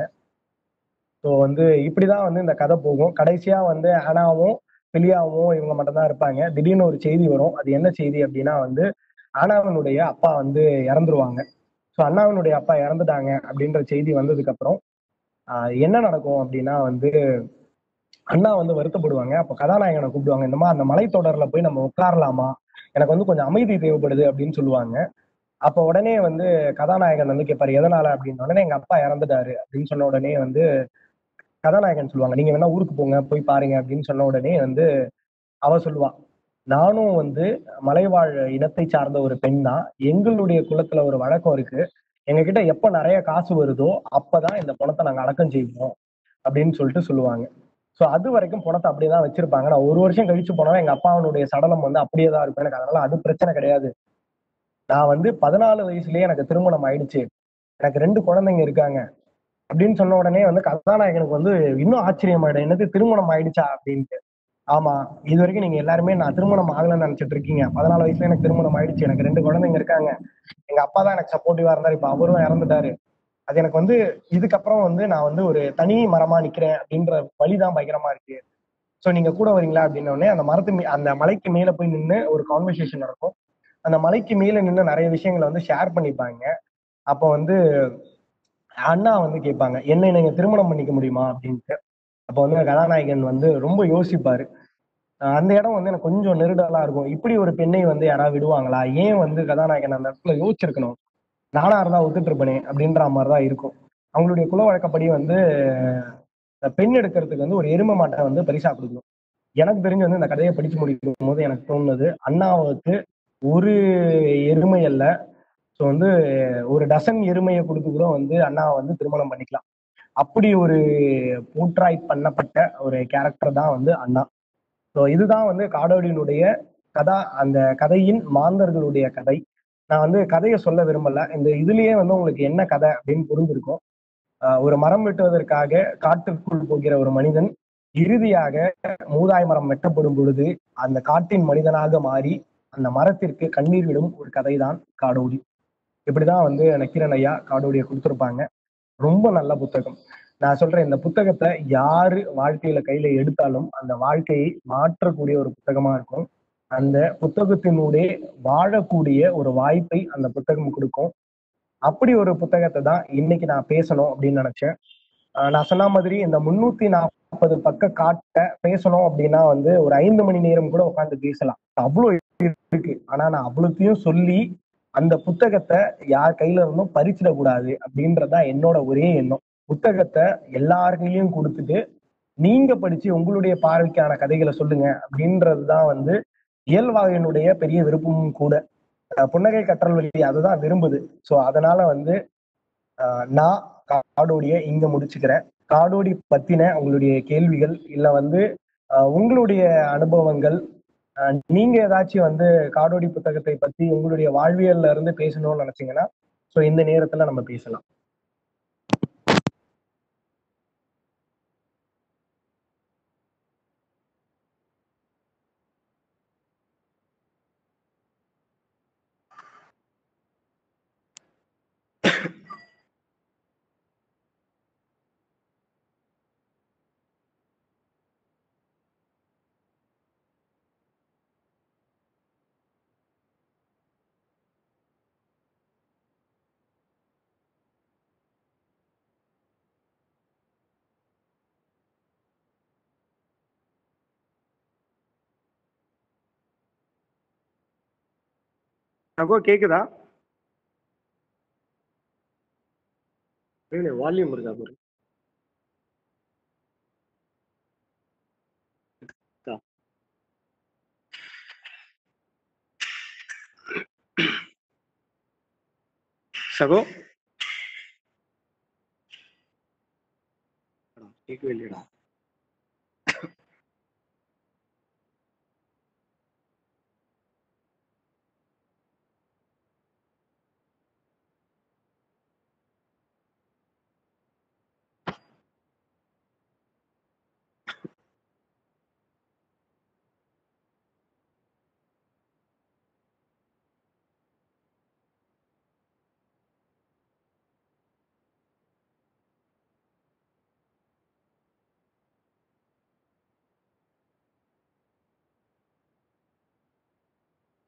ஸோ வந்து இப்படிதான் வந்து இந்த கதை போகும். கடைசியா வந்து ஆனாவும் பிலியாவும் இவங்க மட்டும் தான் இருப்பாங்க. திடீர்னு ஒரு செய்தி வரும். அது என்ன செய்தி அப்படின்னா வந்து ஆனாவனுடைய அப்பா வந்து இறந்துருவாங்க. ஸோ அண்ணாவினுடைய அப்பா இறந்துட்டாங்க அப்படின்ற செய்தி வந்ததுக்கு அப்புறம் என்ன நடக்கும் அப்படின்னா வந்து அண்ணா வந்து வருத்தப்படுவாங்க. அப்ப கதாநாயகனை கூப்பிடுவாங்க. இந்த மாதிரி அந்த மலைத்தொடர்ல போய் நம்ம உட்காரலாமா, எனக்கு வந்து கொஞ்சம் அமைதி தேவைப்படுது அப்படின்னு சொல்லுவாங்க. அப்ப உடனே வந்து கதாநாயகன் வந்து கேட்பாரு எதனால அப்படின்னு. உடனே எங்க அப்பா இறந்துட்டாரு அப்படின்னு சொன்ன உடனே வந்து கதாநாயகன் சொல்லுவாங்க, நீங்க வேணா ஊருக்கு போங்க போய் பாருங்க அப்படின்னு சொன்ன உடனே வந்து அவ சொல்லுவா, நானும் வந்து மலைவாழ் இனத்தை சார்ந்த ஒரு பெண் தான். எங்களுடைய குலத்துல ஒரு வழக்கம் இருக்கு. எங்க கிட்ட எப்ப நிறைய காசு வருதோ அப்பதான் இந்த பணத்தை நாங்க அடக்கம் செய்வோம் அப்படின்னு சொல்லிட்டு சொல்லுவாங்க. சோ அது வரைக்கும் பணத்தை அப்படியேதான் வச்சிருப்பாங்க. நான் ஒரு வருஷம் கழிச்சு போனாலும் எங்க அப்பாவுடைய சடலம் வந்து அப்படியே தான் இருக்கும். எனக்கு அதனால அது பிரச்சனை கிடையாது. நான் வந்து 14 வயசுலயே எனக்கு திருமணம் ஆயிடுச்சு, எனக்கு 2 குழந்தைங்க இருக்காங்க அப்படின்னு சொன்ன உடனே வந்து கதாநாயகனுக்கு வந்து இன்னும் ஆச்சரியமாயிடும், என்னது திருமணம் ஆயிடுச்சா அப்படின்ட்டு. ஆமா, இது வரைக்கும் நீங்க எல்லாருமே நான் திருமணம் ஆகலைன்னு நினைச்சிட்டு இருக்கீங்க. 14 வயசுல எனக்கு திருமணம் ஆயிடுச்சு, எனக்கு 2 குழந்தைங்க இருக்காங்க, எங்க அப்பா தான் எனக்கு சப்போர்ட்டிவா இருந்தாரு, இப்ப அவரும் இறந்துட்டாரு. அது எனக்கு வந்து இதுக்கப்புறம் வந்து நான் வந்து ஒரு தனி மரமா நிக்கிறேன் அப்படின்ற வழிதான் பயங்கரமா இருக்கு. சோ நீங்க கூட வரீங்களா அப்படின்ன உடனே அந்த அந்த மலைக்கு மேல போய் நின்று ஒரு கான்வர்சேஷன் நடக்கும். அந்த மலைக்கு மேல நின்று நிறைய விஷயங்களை வந்து ஷேர் பண்ணிப்பாங்க. அப்ப வந்து அண்ணா வந்து கேட்பாங்க, என்ன நீங்க திருமணம் பண்ணிக்க முடியுமா அப்படின்ட்டு. அப்ப வந்து கதாநாயகன் வந்து ரொம்ப யோசிப்பாரு. அந்த இடம் வந்து எனக்கு கொஞ்சம் நெருடலா இருக்கும். இப்படி ஒரு பெண்ணை வந்து யாராவது விடுவாங்களா, ஏன் வந்து கதாநாயகன் அந்த இடத்துல யோசிச்சிருக்கணும், நானா இருந்தா ஒத்துட்டு இருப்பேனே அப்படின்ற மாதிரிதான் இருக்கும். அவங்களுடைய குல வழக்கப்படி வந்து பெண் எடுக்கிறதுக்கு வந்து ஒரு எருமை மாட்டை வந்து பரிசா கொடுக்கணும். எனக்கு தெரிஞ்சு வந்து இந்த கதையை படிச்சு முடிக்கும் போது எனக்கு தோணுது, அண்ணாவுக்கு ஒரு எருமை அல்ல, ஸோ வந்து ஒரு டசன் எருமையை கொடுத்து கூட வந்து அண்ணாவை வந்து திருமணம் பண்ணிக்கலாம். அப்படி ஒரு போர்ட்ராய் பண்ணப்பட்ட ஒரு கேரக்டர் தான் வந்து அண்ணா. ஸோ இதுதான் வந்து காடோடியினுடைய அந்த கதையின் மாந்தர்களுடைய கதை. நான் வந்து கதையை சொல்ல விரும்பல, இந்த இதுலயே வந்து உங்களுக்கு என்ன கதை அப்படின்னு புரிஞ்சிருக்கும். ஒரு மரம் வெட்டுவதற்காக காட்டுக்குள் போகிற ஒரு மனிதன் இறுதியாக மூதாய் மரம் வெட்டப்படும் பொழுது அந்த காட்டின் மனிதனாக மாறி அந்த மரத்திற்கு கண்ணீர் விடும் ஒரு கதைதான் காடோடி. இப்படிதான் வந்து நக்கீரன் ஐயா காடோடியை கொடுத்திருப்பாங்க. ரொம்ப நல்ல புத்தகம். நான் சொல்றேன், இந்த புத்தகத்தை யாரு வாழ்க்கையில கையில எடுத்தாலும் அந்த வாழ்க்கையை மாற்றக்கூடிய ஒரு புத்தகமா இருக்கும். அந்த புத்தகத்தினுடைய வாழக்கூடிய ஒரு வாய்ப்பை அந்த புத்தகம் கொடுக்கும். அப்படி ஒரு புத்தகத்தை தான் இன்னைக்கு நான் பேசணும் அப்படின்னு நினைச்சேன். நான் சொன்ன மாதிரி இந்த 340 பக்க காட்ட பேசணும் அப்படின்னா வந்து ஒரு 5 மணி நேரம் கூட உட்காந்து பேசலாம், அவ்வளோ இருக்கு. ஆனா நான் அவ்வளோத்தையும் சொல்லி அந்த புத்தகத்தை யார் கையில இருந்தும் பறிச்சிடக்கூடாது அப்படின்றதுதான் என்னோட ஒரே எண்ணம். புத்தகத்தை எல்லாருக்கையும் கொடுத்துட்டு நீங்க படிச்சு உங்களுடைய பார்வைக்கான கதைகளை சொல்லுங்க அப்படின்றதுதான் வந்து இயல்வாகையினுடைய பெரிய விருப்பமும் கூட. புன்னகை கற்றல் வழி அதுதான் விரும்புது. சோ அதனால வந்து நான் காடோடிய இங்க முடிச்சுக்கிறேன். காடோடி பத்தின உங்களுடைய கேள்விகள் இல்ல வந்து உங்களுடைய அனுபவங்கள், நீங்க ஏதாச்சும் வந்து காடோடி புத்தகத்தை பத்தி உங்களுடைய வாழ்வியல்ல இருந்து பேசணும்னு நினைச்சீங்கன்னா சோ இந்த நேரத்துல நம்ம பேசலாம். ரகு கேக்குதா? வால்யூம் இருக்கா பாரு. சகோ கேட்கவே இல்லையடா.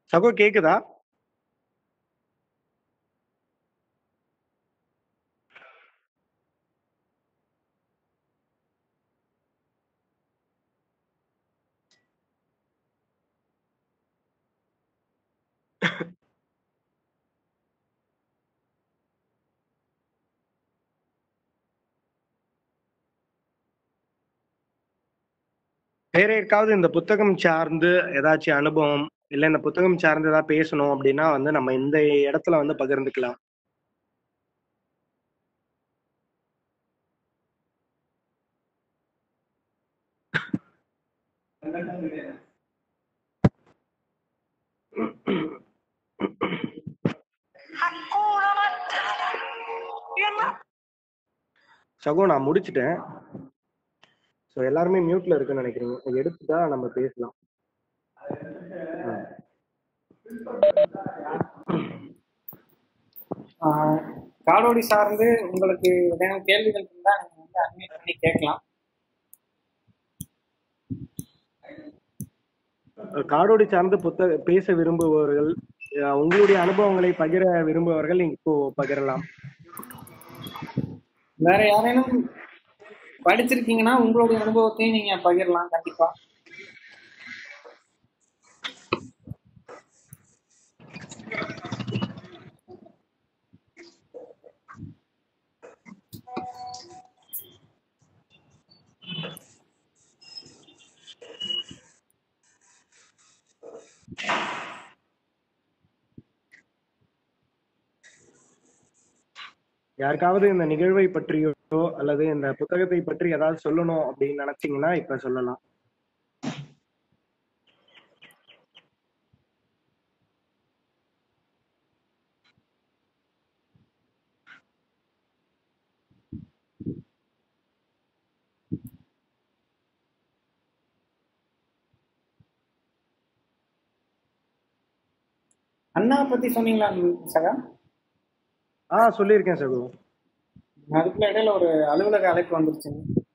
சகோ கேக்குதா? வேற யாருக்காவது இந்த புத்தகம் சார்ந்து ஏதாச்சும் அனுபவம் இல்ல இந்த புத்தகம் சார்ந்து ஏதாவது பேசணும் அப்படின்னா வந்து நம்ம இந்த இடத்துல வந்து பகிர்ந்துக்கலாம். சகோ நான் முடிச்சிட்டேன். ஸோ எல்லாருமே மியூட்ல இருக்குன்னு நினைக்கிறீங்க. இதை எடுத்துட்டா நம்ம பேசலாம். காடோடி சார்ந்து உங்களுக்கு ஏதேனும் கேள்விகள் இருந்தா நீங்க வந்து அட்மிட் பண்ணி கேட்கலாம். காடோடி சார்ந்து பேச விரும்புபவர்கள், உங்களுடைய அனுபவங்களை பகிர விரும்புபவர்கள் இப்போ பகிரலாம். வேற யாரேனும் படிச்சிருக்கீங்கன்னா உங்களுடைய அனுபவத்தையும் நீங்க பகிரலாம் கண்டிப்பா. யாருக்காவது இந்த நிகழ்வை பற்றியோ அல்லது இந்த புத்தகத்தை பற்றி ஏதாவது சொல்லணும் அப்படின்னு நினைச்சீங்கன்னா இப்ப சொல்லலாம். அண்ணா பத்தி சொன்னீங்களா சகா? சொல்லியிருக்கேன் சகோ. அதுக்குள்ள இடையில ஒரு அலுவலக அழைப்பு வந்துருச்சு.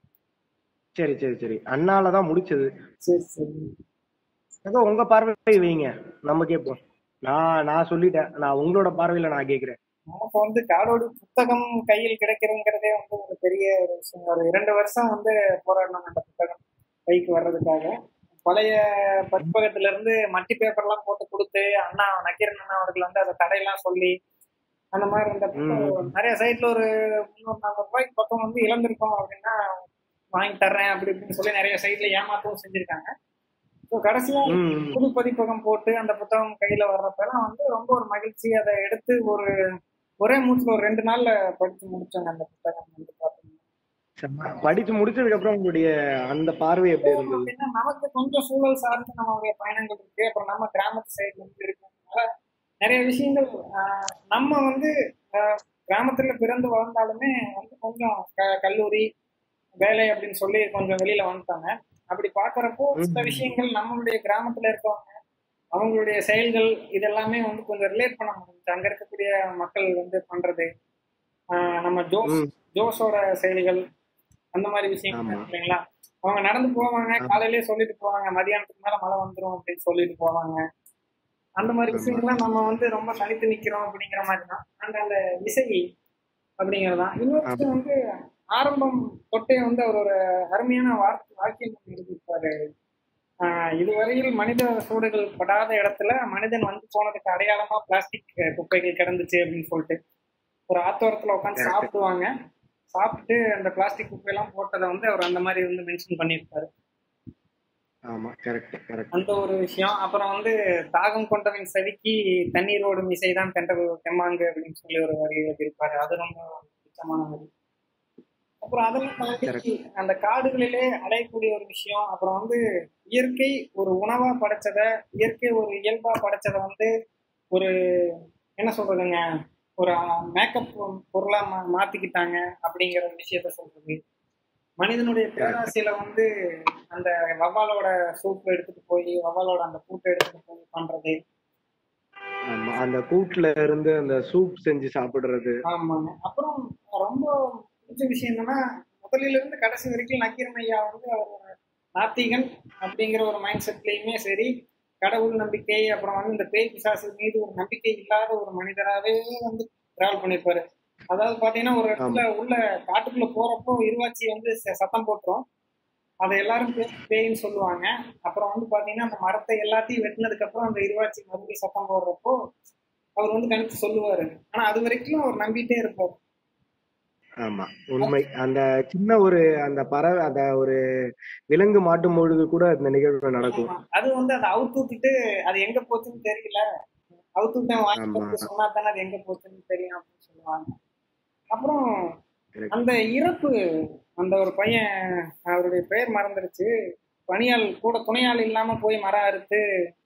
சரி சரி சரி, அண்ணாலதான் முடிச்சது. சரி சரி சகோ உங்க பார்வை வைங்க, நம்ம கேட்போம். நான் சொல்லிட்டேன், நான் உங்களோட பார்வையில நான் கேட்கிறேன். நமக்கு வந்து காடோடி புத்தகம் கையில் கிடைக்கிறதுங்கிறதே வந்து ஒரு பெரிய ஒரு விஷயம். ஒரு 2 வருஷம் வந்து போராடணும் அந்த புத்தகம் கைக்கு வர்றதுக்காக. பழைய பதிப்பகத்துல இருந்து மட்டி பேப்பர்லாம் போட்டு கொடுத்து அண்ணா நக்கீரன் அண்ணா அவர்கள் வந்து அதை தடையெல்லாம் சொல்லி அந்த மாதிரி இந்த நிறைய சைட்ல ஒரு 300-400 ரூபாய்க்கு பக்கம் வந்து இழந்திருக்கோம் அப்படின்னா வாங்கி தர்றேன் அப்படி இப்படின்னு சொல்லி நிறைய சைட்ல ஏமாத்தவும் செஞ்சிருக்காங்க. ஸோ கடைசியா புது பதிப்பகம் போட்டு அந்த புத்தகம் கையில வர்றப்பெல்லாம் வந்து ரொம்ப ஒரு மகிழ்ச்சி. அதை எடுத்து ஒரே மூச்சுல ஒரு 2 நாள்ல படிச்சு முடிச்சாங்க அந்த புத்தகம் வந்து பாத்தீங்கன்னா. படிச்சு முடிச்சதுக்கு அப்புறம் உங்களுடைய அந்த பார்வை எப்படி இருந்தது? அப்படின்னா நமக்கு கொஞ்சம் சூழல் சார்ந்து நம்மளுடைய பயணங்கள் இருக்கு. அப்புறம் நம்ம கிராமத்து சைட்ல இருந்து இருக்கிறதுனால நிறைய விஷயங்கள் நம்ம வந்து கிராமத்துல பிறந்து வளர்ந்தாலுமே வந்து கொஞ்சம் கல்லூரி வேலை அப்படின்னு சொல்லி கொஞ்சம் வெளியில வந்துட்டாங்க. அப்படி பாக்குறப்போ சில விஷயங்கள் நம்மளுடைய கிராமத்துல இருக்கவங்க அவங்களுடைய செயல்கள் இதெல்லாமே வந்து கொஞ்சம் ரிலேட் பண்ண முடியும். அங்க இருக்கக்கூடிய மக்கள் வந்து பண்றது, நம்ம ஜோஸோட செயல்கள், அந்த மாதிரி விஷயங்கள் இல்லைங்களா. அவங்க நடந்து போவாங்க, காலையிலேயே சொல்லிட்டு போவாங்க, மதியானத்துக்கு மேல மழை வந்துடும் அப்படின்னு சொல்லிட்டு போவாங்க. அந்த மாதிரி விஷயங்கள்லாம் நம்ம வந்து ரொம்ப தனித்து நிக்கிறோம் அப்படிங்கிற மாதிரி தான் அந்த இசை அப்படிங்கிறதான். இன்னொரு விஷயம் வந்து ஆரம்பம் தொட்டே வந்து அவர் ஒரு அருமையான வாக்கியம் எழுதியிருப்பாரு. இதுவரையில் மனித சூடுகள் படாத இடத்துல மனிதன் வந்து போனதுக்கு அடையாளமா பிளாஸ்டிக் குப்பைகள் கிடந்துச்சு அப்படின்னு சொல்லிட்டு ஒரு ஆத்தோரத்துல உட்காந்து சாப்பிடுவாங்க. சாப்பிட்டு அந்த பிளாஸ்டிக் குப்பையெல்லாம் போட்டதை வந்து அவர் அந்த மாதிரி வந்து மென்ஷன் பண்ணியிருப்பாரு. அந்த ஒரு விஷயம். அப்புறம் வந்து தாகம் கொண்டவன் செதுக்கி தண்ணீரோடும் இசைதான் தெம்மாங்கு அப்படின்னு சொல்லி ஒரு வரி எழுதியிருப்பாரு. அது ரொம்ப பிடிச்சமான வரி. அப்புறம் அதெல்லாம் தாண்டி அந்த காடுகளிலே அடையக்கூடிய ஒரு விஷயம். அப்புறம் வந்து இயற்கை ஒரு உணவா படைச்சதை, இயற்கை ஒரு இயல்பா படைச்சதை வந்து ஒரு என்ன சொல்றதுங்க, ஒரு மேக்கப் பொருளா மாத்திக்கிட்டாங்க அப்படிங்கிற ஒரு விஷயத்த சொல்றது. மனிதனுடைய பேராசையில வந்து அந்த வவ்வாலோட சூப் எடுத்துட்டு போய் வவ்வாலோட அந்த கூட்டை எடுத்துட்டு போய் பண்றது, அந்த கூட்டுல இருந்து அந்த சூப் செஞ்சு சாப்பிடுறது. ஆமாங்க. அப்புறம் ரொம்ப பிடிச்ச விஷயம் என்னன்னா, முதலில இருந்து கடைசி வரைக்கும் நக்கீரன் ஐயா வந்து அவர் நாத்திகன் அப்படிங்கிற ஒரு மைண்ட் செட்லயுமே சரி, கடவுள் நம்பிக்கை, அப்புறம் வந்து இந்த பேய் பிசாசு மீது ஒரு நம்பிக்கை இல்லாத ஒரு மனிதராகவே வந்து டிராவல் பண்ணியிருப்பாரு. அதாவது பாத்தீங்கன்னா ஒரு இடத்துல உள்ள காட்டுக்குள்ள போறப்போ இருவாச்சி வந்து சத்தம் போட்டுரும். அதை எல்லாரும் பேய்ன்னு சொல்லுவாங்க. அப்புறம் வந்து பாத்தீங்கன்னா அந்த மரத்தை எல்லாத்தையும் வெட்டினதுக்கு அப்புறம் அந்த இருவாச்சி மறுபடியும் சத்தம் போடுறப்போ அவர் வந்து கணிச்சு சொல்லுவாரு. ஆனா அது வரைக்கும் அவர் நம்பிட்டே இருப்பாரு. ஆமா, உண்மை. அந்த சின்ன ஒரு அந்த பறவை அந்த ஒரு விலங்கு மாட்டும் பொழுது கூட இந்த நிகழ்வு நடக்கும். அது வந்து அதை அவுத்து விட்டுட்டு அது எங்க போச்சுன்னு தெரியல, அவுத்து விட்டேன் வாங்கி சொன்னா தானே அது எங்க போச்சுன்னு தெரியும் அப்படின்னு சொல்லுவாங்க. அப்புறம் அந்த இறப்பு, அந்த ஒரு பையன் அவருடைய பெயர் மறந்துருச்சு, பணியாள் கூட துணையாள் இல்லாம போய் மரம் அறுத்து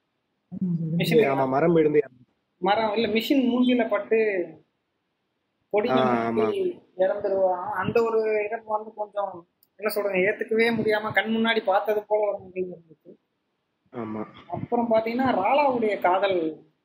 மரம் இல்ல மிஷின் மூஞ்சில பட்டு கொடி இறந்துருவான். அந்த ஒரு இறப்பு வந்து கொஞ்சம் என்ன சொல்றது ஏத்துக்கவே முடியாம கண் முன்னாடி பார்த்தது போல ஒரு நிகழ்வு இருந்துச்சு. அப்புறம் பாத்தீங்கன்னா ராலாவுடைய காதல்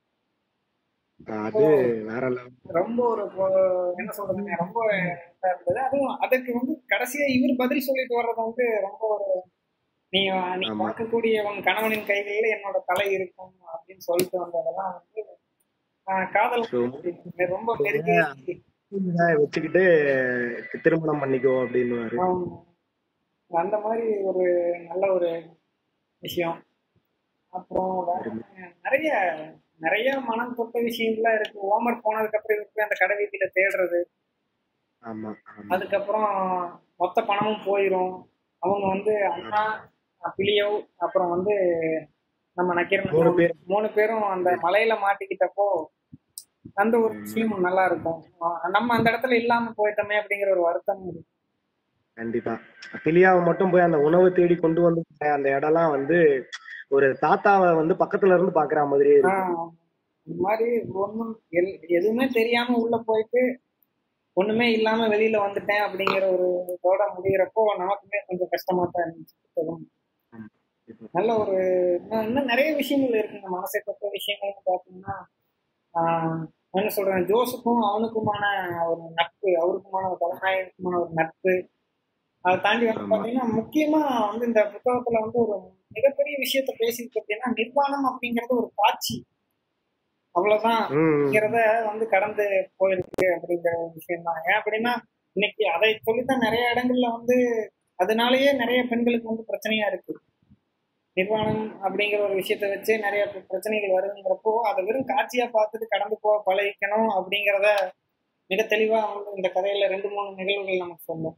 அது வேற ரொம்ப ஒரு என்ன சொல்றதுங்க ரொம்ப இருந்தது. அதுவும் அதுக்கு வந்து கடைசியா இவர் பதில் சொல்லிட்டு வர்றது வந்து ரொம்ப ஒரு நீ பார்க்கக்கூடிய உன் கணவனின் கைகளில என்னோட தலை இருக்கும் அப்படின்னு சொல்லிட்டு வந்ததெல்லாம் வந்து காதல் ரொம்ப பெருகி வச்சுக்கிட்டு திருமணம் பண்ணிக்கோ அப்படின்னு அந்த மாதிரி ஒரு நல்ல ஒரு விஷயம். அப்புறம் நிறைய நிறைய மனம் தொட்ட விஷயங்கள்லாம் இருக்கு. ஓமர் போனதுக்கு அப்புறம் இருக்கு அந்த கடை வீதியில தேடுறது, அதுக்கப்புறம் மொத்த பணமும் போயிரும். அவங்க வந்து அண்ணா பிளியோ அப்புறம் வந்து நம்ம நக்கீரன் 3 பேரும் அந்த மலையில மாட்டிக்கிட்டப்போ அந்த ஒரு விஷயம் நல்லா இருக்கும். நம்ம அந்த இடத்துல இல்லாம போயிட்டோமே அப்படிங்கிற ஒரு வருத்தம் இருக்கு. கண்டிப்பா பிளியாவை மட்டும் போய் அந்த உணவு தேடி கொண்டு வந்து அந்த இடம்லாம் வந்து ஒரு தாத்தாவை வந்து பக்கத்துல இருந்து பாக்குற மாதிரி இந்த மாதிரி ஒண்ணும் எதுவுமே தெரியாம உள்ள போயிட்டு ஒண்ணுமே இல்லாம வெளியில வந்துட்டேன் அப்படிங்கிற ஒரு இதோட முடிகிறப்போ நமக்குமே கொஞ்சம் கஷ்டமா தான் இருந்துச்சு. நல்ல ஒரு இன்னும் நிறைய விஷயங்கள் இருக்கு. இந்த மனசை தொட்ட விஷயங்கள்னு பாத்தீங்கன்னா என்ன சொல்றேன், ஜோஸுக்கும் அவனுக்குமான ஒரு நட்பு, அவருக்குமான ஒரு கதாநாயகனுக்குமான ஒரு நட்பு, அதை தாண்டி வந்து பாத்தீங்கன்னா முக்கியமா வந்து இந்த புத்தகத்துல வந்து ஒரு மிகப்பெரிய விஷயத்த பேசிட்டு அப்படின்னா நிர்வாணம் அப்படிங்கறது ஒரு காட்சி, அவ்வளவுதான் வந்து கடந்து போயிருக்கு அப்படிங்கிற ஒரு விஷயம் தான். ஏன் அப்படின்னா இன்னைக்கு அதை சொல்லித்தான் நிறைய இடங்கள்ல வந்து அதனாலயே நிறைய பெண்களுக்கு வந்து பிரச்சனையா இருக்கு. நிர்வாணம் அப்படிங்கிற ஒரு விஷயத்த வச்சு நிறைய பிரச்சனைகள் வருதுங்கிறப்போ அதை வெறும் காட்சியா பார்த்துட்டு கடந்து போக பழகிக்கணும் அப்படிங்கிறத மிக தெளிவா வந்து இந்த கதையில 2-3 நிகழ்வுகள் நமக்கு சொல்லும்.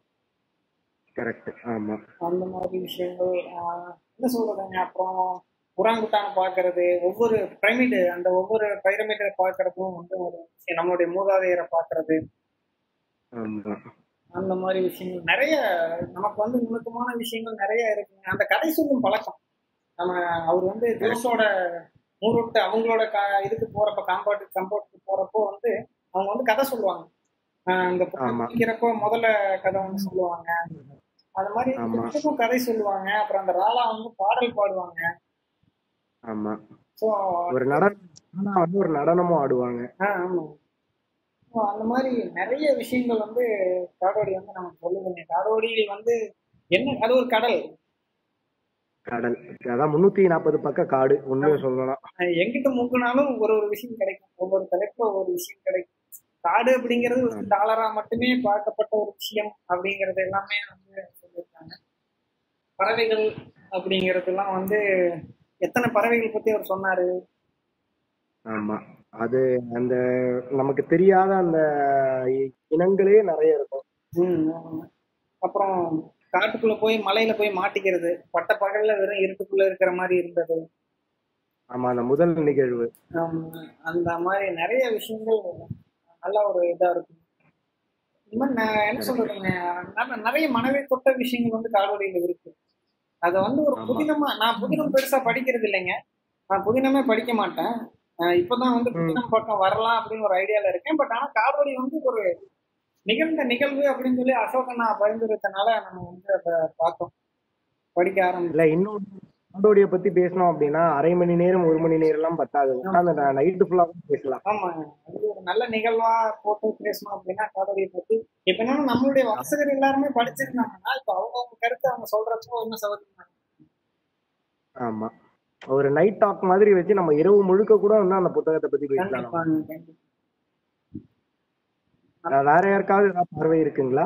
அந்த மாதிரி விஷயங்கள் என்ன சொல்றதுங்க. அப்புறம் உராங்குட்டான பாக்குறது, ஒவ்வொரு பிரமிடு அந்த ஒவ்வொரு பைரமிடை பாக்குறதும் வந்து ஒரு விஷயம், நம்மளுடைய மூதாதையரை பாக்குறது, அந்த மாதிரி விஷயங்கள் நிறைய நமக்கு வந்து நுணுக்கமான விஷயங்கள் நிறைய இருக்குங்க. அந்த கதை சொல்லும் பழக்கம் நம்ம அவர் வந்து ஜோஸோட மூரோட்டு அவங்களோட இதுக்கு போறப்ப கம்பவுண்டுக்கு போறப்போ வந்து அவங்க வந்து கதை சொல்லுவாங்க. அந்த படிக்கிறப்போ முதல்ல கதை வந்து சொல்லுவாங்க. அது மாதிரி கதை சொல்லுவாங்க. அப்புறம் அந்த ராலா வந்து பாடல் பாடுவாங்க. ஒரு நடனமும் ஆடுவாங்க. அந்த மாதிரி நிறைய விஷயங்கள் வந்து காடோடி வந்து நமக்கு சொல்லுதுங்க. காடோடியில் வந்து என்ன, அது ஒரு கடல் கடல் அதான் 340 பக்க காடு. உண்மையை சொல்லலாம், எங்கிட்ட மூக்குனாலும் ஒரு விஷயம் கிடைக்கும், ஒவ்வொரு தலைப்புல ஒவ்வொரு விஷயம் கிடைக்கும். காடு அப்படிங்கிறது ஒரு டாலரா மட்டுமே பார்க்கப்பட்ட ஒரு விஷயம் அப்படிங்கறது எல்லாமே வந்து சொல்லியிருக்காங்க. பறவைகள் அப்படிங்கறதெல்லாம் வந்து எத்தனை பறவைகள் பத்தி அவர் சொன்னாரு. ஆமா, அது அந்த நமக்கு தெரியாத அந்த இனங்களே நிறைய இருக்கும். அப்புறம் காட்டுக்குள்ள போய் மலையில போய் மாட்டிக்கிறது, பட்ட பகல்ல வெறும் இருட்டுக்குள்ள இருக்கிற மாதிரி இருந்தது. ஆமா, அந்த முதல் நிகழ்வு. அந்த மாதிரி நிறைய விஷயங்கள் நல்ல ஒரு இதா இருக்கும். இந்த மாதிரி நான் என்ன சொல்றதுங்க, நிறைய மனதை தொட்ட விஷயங்கள் வந்து காடோடியில இருக்கு. அதை வந்து ஒரு புதினமா, நான் புதினம் பெருசா படிக்கிறது இல்லைங்க, நான் புதினமே படிக்க மாட்டேன். இப்பதான் வந்து புதினம் பக்கம் வரலாம் அப்படின்னு ஒரு ஐடியால இருக்கேன். பட் ஆனா காடோடி வந்து ஒரு நிகழ்ந்த நிகழ்வு அப்படின்னு சொல்லி அசோகனா பரிந்துரைத்தனால நம்ம வந்து அதை பார்த்தோம், படிக்க ஆரம்பிக்கல. இன்னும் காடோடியை பத்தி பேசணும் அப்படின்னா அரை மணி நேரம் 1 மணி நேரம் எல்லாம் பத்தாது, நைட்டு ஃபுல்லா பேசலாம். ஆமாங்க, அது ஒரு நல்ல நிகழ்வா போட்டு பேசணும் அப்படின்னா காடோடியை பத்தி. இப்ப என்னன்னா நம்மளுடைய வாசகர் எல்லாருமே படிச்சிருந்தாங்கன்னா இப்ப அவங்க கருத்து அவங்க சொல்றப்போ என்ன சௌகரியம். ஆமா, ஒரு நைட் டாக் மாதிரி வச்சு நம்ம இரவு முழுக்க கூட வந்து அந்த புத்தகத்தை பத்தி பேசலாம். வேற யாருக்காவது ஏதாவது பார்வை இருக்குங்களா?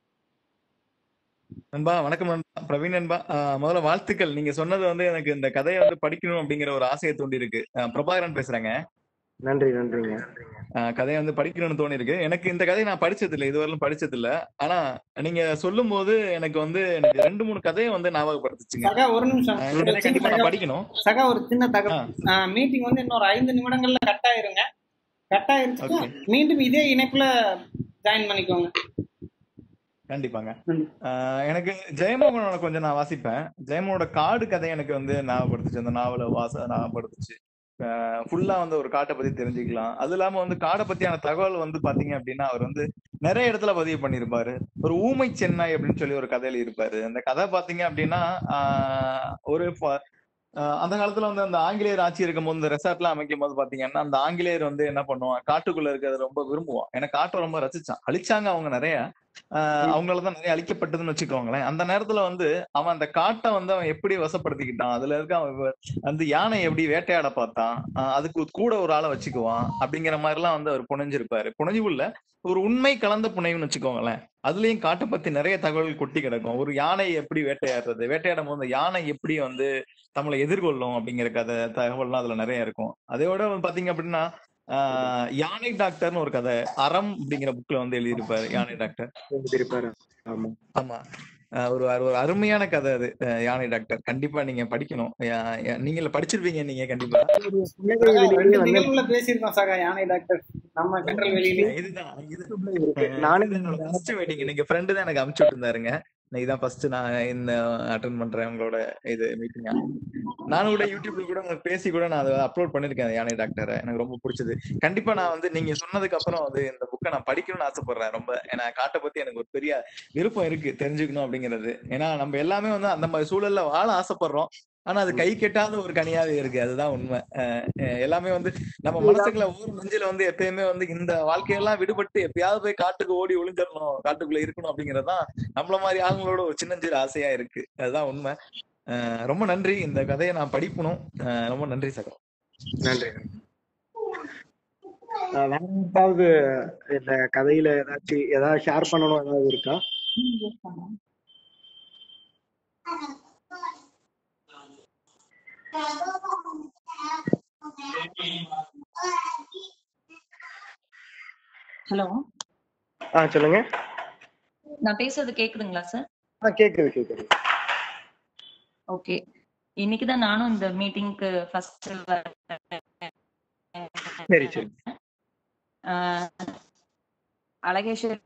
நண்பா வணக்கம் நண்பா, பிரவீன் நண்பா. முதல்ல வாழ்த்துக்கள். நீங்க சொன்னது வந்து எனக்கு இந்த கதையை வந்து படிக்கணும் அப்படிங்கிற ஒரு ஆசையை தோண்டி இருக்கு. பிரபாகரன் பேசுறேங்க. நன்றி நன்றிங்க. கதையை வந்து படிக்கணும்னு தோணி இருக்கு. எனக்கு இந்த கதையை நான் படிச்சது இல்லை, இதுவரையிலும் படிச்சது இல்லை. ஆனா நீங்க சொல்லும் போது எனக்கு 2-3 கதையை வந்து ஞாபகப்படுத்துச்சுங்க. சகா ஒரு நிமிஷம், கண்டிப்பா நான் படிக்கணும். சகா ஒரு சின்ன தகவல், மீட்டிங் வந்து இன்னொரு 5 நிமிடங்கள்ல கட் ஆயிருங்க. கட் ஆயிருச்சு, மீண்டும் இதே இணைப்புல ஜாயின் பண்ணிக்கோங்க. கண்டிப்பாங்க. எனக்கு ஜெயமோகனோட கொஞ்சம் நான் வாசிப்பேன். ஜெயமோகனோட காடு கதை எனக்கு வந்து ஞாபகப்படுத்துச்சு. அந்த நாவல ஞாபகப்படுத்துச்சு. ஃபுல்லா வந்து ஒரு காட்டை பத்தி தெரிஞ்சுக்கலாம். அது இல்லாம வந்து காடை பத்தியான தகவல் வந்து பாத்தீங்க அப்படின்னா அவர் வந்து நிறைய இடத்துல பதிவு பண்ணியிருப்பாரு. ஒரு ஊமை சென்னை அப்படின்னு சொல்லி ஒரு கதையில இருப்பாரு. அந்த கதை பாத்தீங்க அப்படின்னா ஒரு அந்த காலத்துல வந்து அந்த ஆங்கிலேயர் ஆட்சி இருக்கும் போது இந்த ரெசார்ட் எல்லாம் அமைக்கும் போது பாத்தீங்கன்னா அந்த ஆங்கிலேயர் வந்து என்ன பண்ணுவான், காட்டுக்குள்ள இருக்கிறத ரொம்ப விரும்புவான். ஏன்னா காட்டை ரொம்ப ரசிச்சான். அழிச்சாங்க அவங்க நிறைய, அவங்களாலதான் நிறைய அழிக்கப்பட்டதுன்னு வச்சுக்கோங்களேன். அந்த நேரத்துல வந்து அவன் அந்த காட்டை வந்து அவன் எப்படி வசப்படுத்திக்கிட்டான், அதுல இருக்க அவன் வந்து யானை எப்படி வேட்டையாட பார்த்தான், அதுக்கு கூட ஒரு ஆளை வச்சுக்குவான் அப்படிங்கிற மாதிரி எல்லாம் வந்து அவர் புனைஞ்சிருப்பாரு. புனைஞ்சு இல்ல, ஒரு உண்மை கலந்த புனைவுன்னு வச்சுக்கோங்களேன். அதுலயும் காட்டை பத்தி நிறைய தகவல் கொட்டி கிடக்கும். ஒரு யானை எப்படி வேட்டையாடுறது, வேட்டையாடும் போது யானை எப்படி வந்து நம்மளை எதிர்கொள்ளும் அப்படிங்கிற தகவல்லாம் அதுல நிறைய இருக்கும். அதோட பாத்தீங்க அப்படின்னா யானை டாக்டர்னு ஒரு கதை அறம் அப்படிங்கிற புக்ல வந்து எழுதியிருப்பாரு. யானை டாக்டர். ஆமா, ஒரு அருமையான கதை அது, யானை டாக்டர். கண்டிப்பா நீங்க படிக்கணும். நீங்க படிச்சிருப்பீங்க. நீங்க கண்டிப்பா பேசியிருக்கோம் சார். யானை டாக்டர் நம்ம கண்ட்ரோல் வெளியில நீங்க ஃப்ரெண்டு தான் எனக்கு அனுப்பிச்சு விட்டுருந்தாருங்க. இதான் ஃபர்ஸ்ட் நான் இந்த அட்டெண்ட் பண்றேன் உங்களோட இது மீட்டிங்கா. நானும் கூட யூடியூப்ல கூட பேசி கூட நான் அதை அப்லோட் பண்ணிருக்கேன். யானை டாக்டரை எனக்கு ரொம்ப பிடிச்சது. கண்டிப்பா நான் வந்து நீங்க சொன்னதுக்கு அப்புறம் வந்து இந்த புக்கை நான் படிக்கணும்னு ஆசைப்படுறேன் ரொம்ப. ஏன்னா காட்டை பத்தி எனக்கு ஒரு பெரிய விருப்பம் இருக்கு, தெரிஞ்சுக்கணும் அப்படிங்கிறது. ஏன்னா நம்ம எல்லாமே வந்து அந்த மாதிரி சூழல்ல வாழ ஆசைப்படுறோம். ஆனா அது கை கெட்டாத ஒரு கனியாவே இருக்கு. அதுதான் உண்மை. எல்லாமே வந்து நம்ம மனசுக்குள்ள ஊர் நெஞ்சில வந்து எப்பயுமே வந்து இந்த வாழ்க்கையெல்லாம் விடுபட்டு எப்பயாவது போய் காட்டுக்கு ஓடி ஒளிஞ்சிடணும், காட்டுக்குள்ள இருக்கணும் அப்படிங்கறதுதான் நம்மள மாதிரி ஆளுங்களோட ஒரு சின்னஞ்சிறு ஆசையா இருக்கு. அதுதான் உண்மை. ரொம்ப நன்றி. இந்த கதையை நான் படிக்கணும். ரொம்ப நன்றி சகோ. நன்றி. வேற ஏதாவது இந்த கதையில ஏதாவது ஷேர் பண்ணணும் ஏதாவது இருக்கா? ஹலோ, சொல்லுங்க. நான் பேசுறது கேக்குதுங்களா சார்? கேக்குது. ஓகே, இன்னைக்குதான் நானும் இந்த மீட்டிங்க்கு ஃபர்ஸ்ட் அழகேஸ்வரி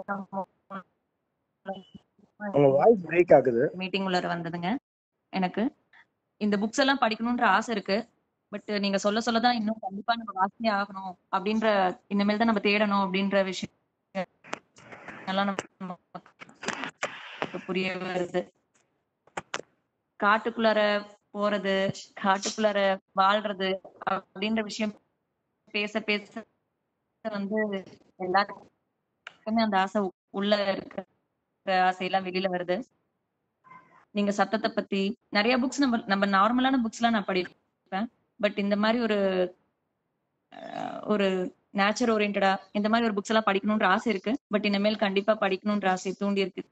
மீட்டிங் உள்ள வந்ததுங்க. எனக்கு இந்த புக்ஸ் எல்லாம் படிக்கணும்ன்ற ஆசை இருக்கு. பட் நீங்க சொல்லதான் இன்னும் கண்டிப்பா நம்ம வாசியே ஆகணும் அப்படின்ற, இனிமேல் தான் நம்ம தேடணும் அப்படின்ற விஷயம் எல்லாம் நமக்கு புரிய வருது. காட்டுக்குள்ளார போறது, காட்டுக்குள்ளார வாழ்றது அப்படின்ற விஷயம் பேச வந்து எல்லாருக்குமே அந்த ஆசை உள்ள இருக்கிற ஆசையெல்லாம் வெளியில வருது. நீங்க சத்தத்தை பத்தி நிறைய புக்ஸ் நம்ம நார்மலான புக்ஸ் எல்லாம் நான் படிப்பேன். பட் இந்த மாதிரி ஒரு நேச்சர் ஓரியன்டா இந்த மாதிரி ஒரு புக்ஸ் எல்லாம் படிக்கணும்ன்ற ஆசை இருக்கு. பட் இனிமேல் கண்டிப்பா படிக்கணும்ன்ற ஆசை தூண்டி இருக்கு.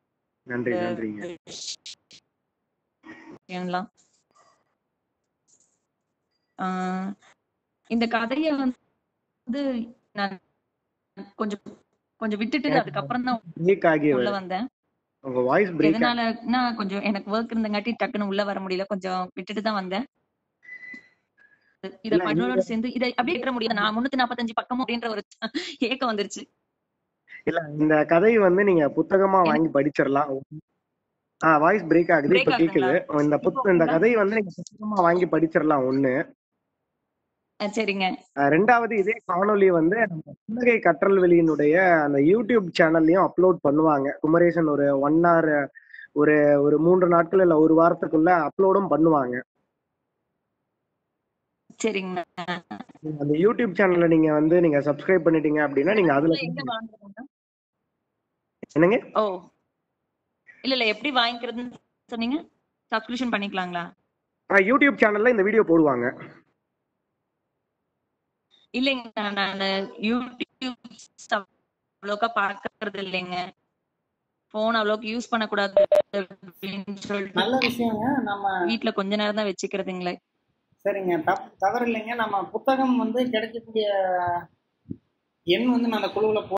இந்த கதைய வந்து நான் கொஞ்சம் கொஞ்சம் விட்டுட்டு அதுக்கப்புறம் தான் உள்ள வந்தேன். எதனாலன்னா கொஞ்சம் எனக்கு ஒர்க் இருந்தங்காட்டி டக்குன்னு உள்ள வர முடியல. கொஞ்சம் விட்டுட்டு தான் வந்தேன். இத பண்ணோட சேர்ந்து இதை அப்படியே விட முடியல. நான் 345 பக்கம் அப்படின்ற ஒரு ஏக்கம் வந்துருச்சு. இல்ல, இந்த கதை வந்து நீங்க புத்தகமா வாங்கி படிச்சிடலாம். வாய்ஸ் பிரேக் ஆகுது, இப்ப கேக்குது. இந்த கதை வந்து நீங்க புத்தகமா வாங்கி படிச்சிடலாம் ஒண்ணு. சரிங்க. ரெண்டாவது, இதே காணொலி வந்து நம்ம புன்னகை கற்றல் வெளியினுடைய அந்த யூடியூப் சேனல்லையும் அப்லோட் பண்ணுவாங்க. குமரேசன் ஒரு 1 hour ஒரு 3 நாட்கள் இல்ல ஒரு வாரத்துக்குள்ள அப்லோடும் பண்ணுவாங்க. சரிங்க. அந்த யூடியூப் சேனல்ல நீங்க சப்ஸ்கிரைப் பண்ணிட்டீங்க அப்படின்னா நீங்க அதுல என்னங்க? இல்ல எப்படி வாங்கிக்கிறதுன்னு சொன்னீங்க? சப்ஸ்கிரிப்ஷன் பண்ணிக்கலாங்களா? யூடியூப் சேனல்ல இந்த வீடியோ போடுவாங்க. இல்லைங்க, நான் யூடியூப் அவ்வளோக்கா பாக்குறது இல்லைங்க. போன் அவ்வளோக்கு யூஸ் பண்ணக்கூடாது அப்படின்னு சொல்லிட்டு நல்ல விஷயங்க. நம்ம வீட்டுல கொஞ்ச நேரம் தான் வச்சுக்கிறதுங்களே. சரிங்க, தவறு இல்லைங்க. நம்ம புத்தகம் வந்து கிடைக்கக்கூடிய எண் வந்து நான் அந்த குழுவில்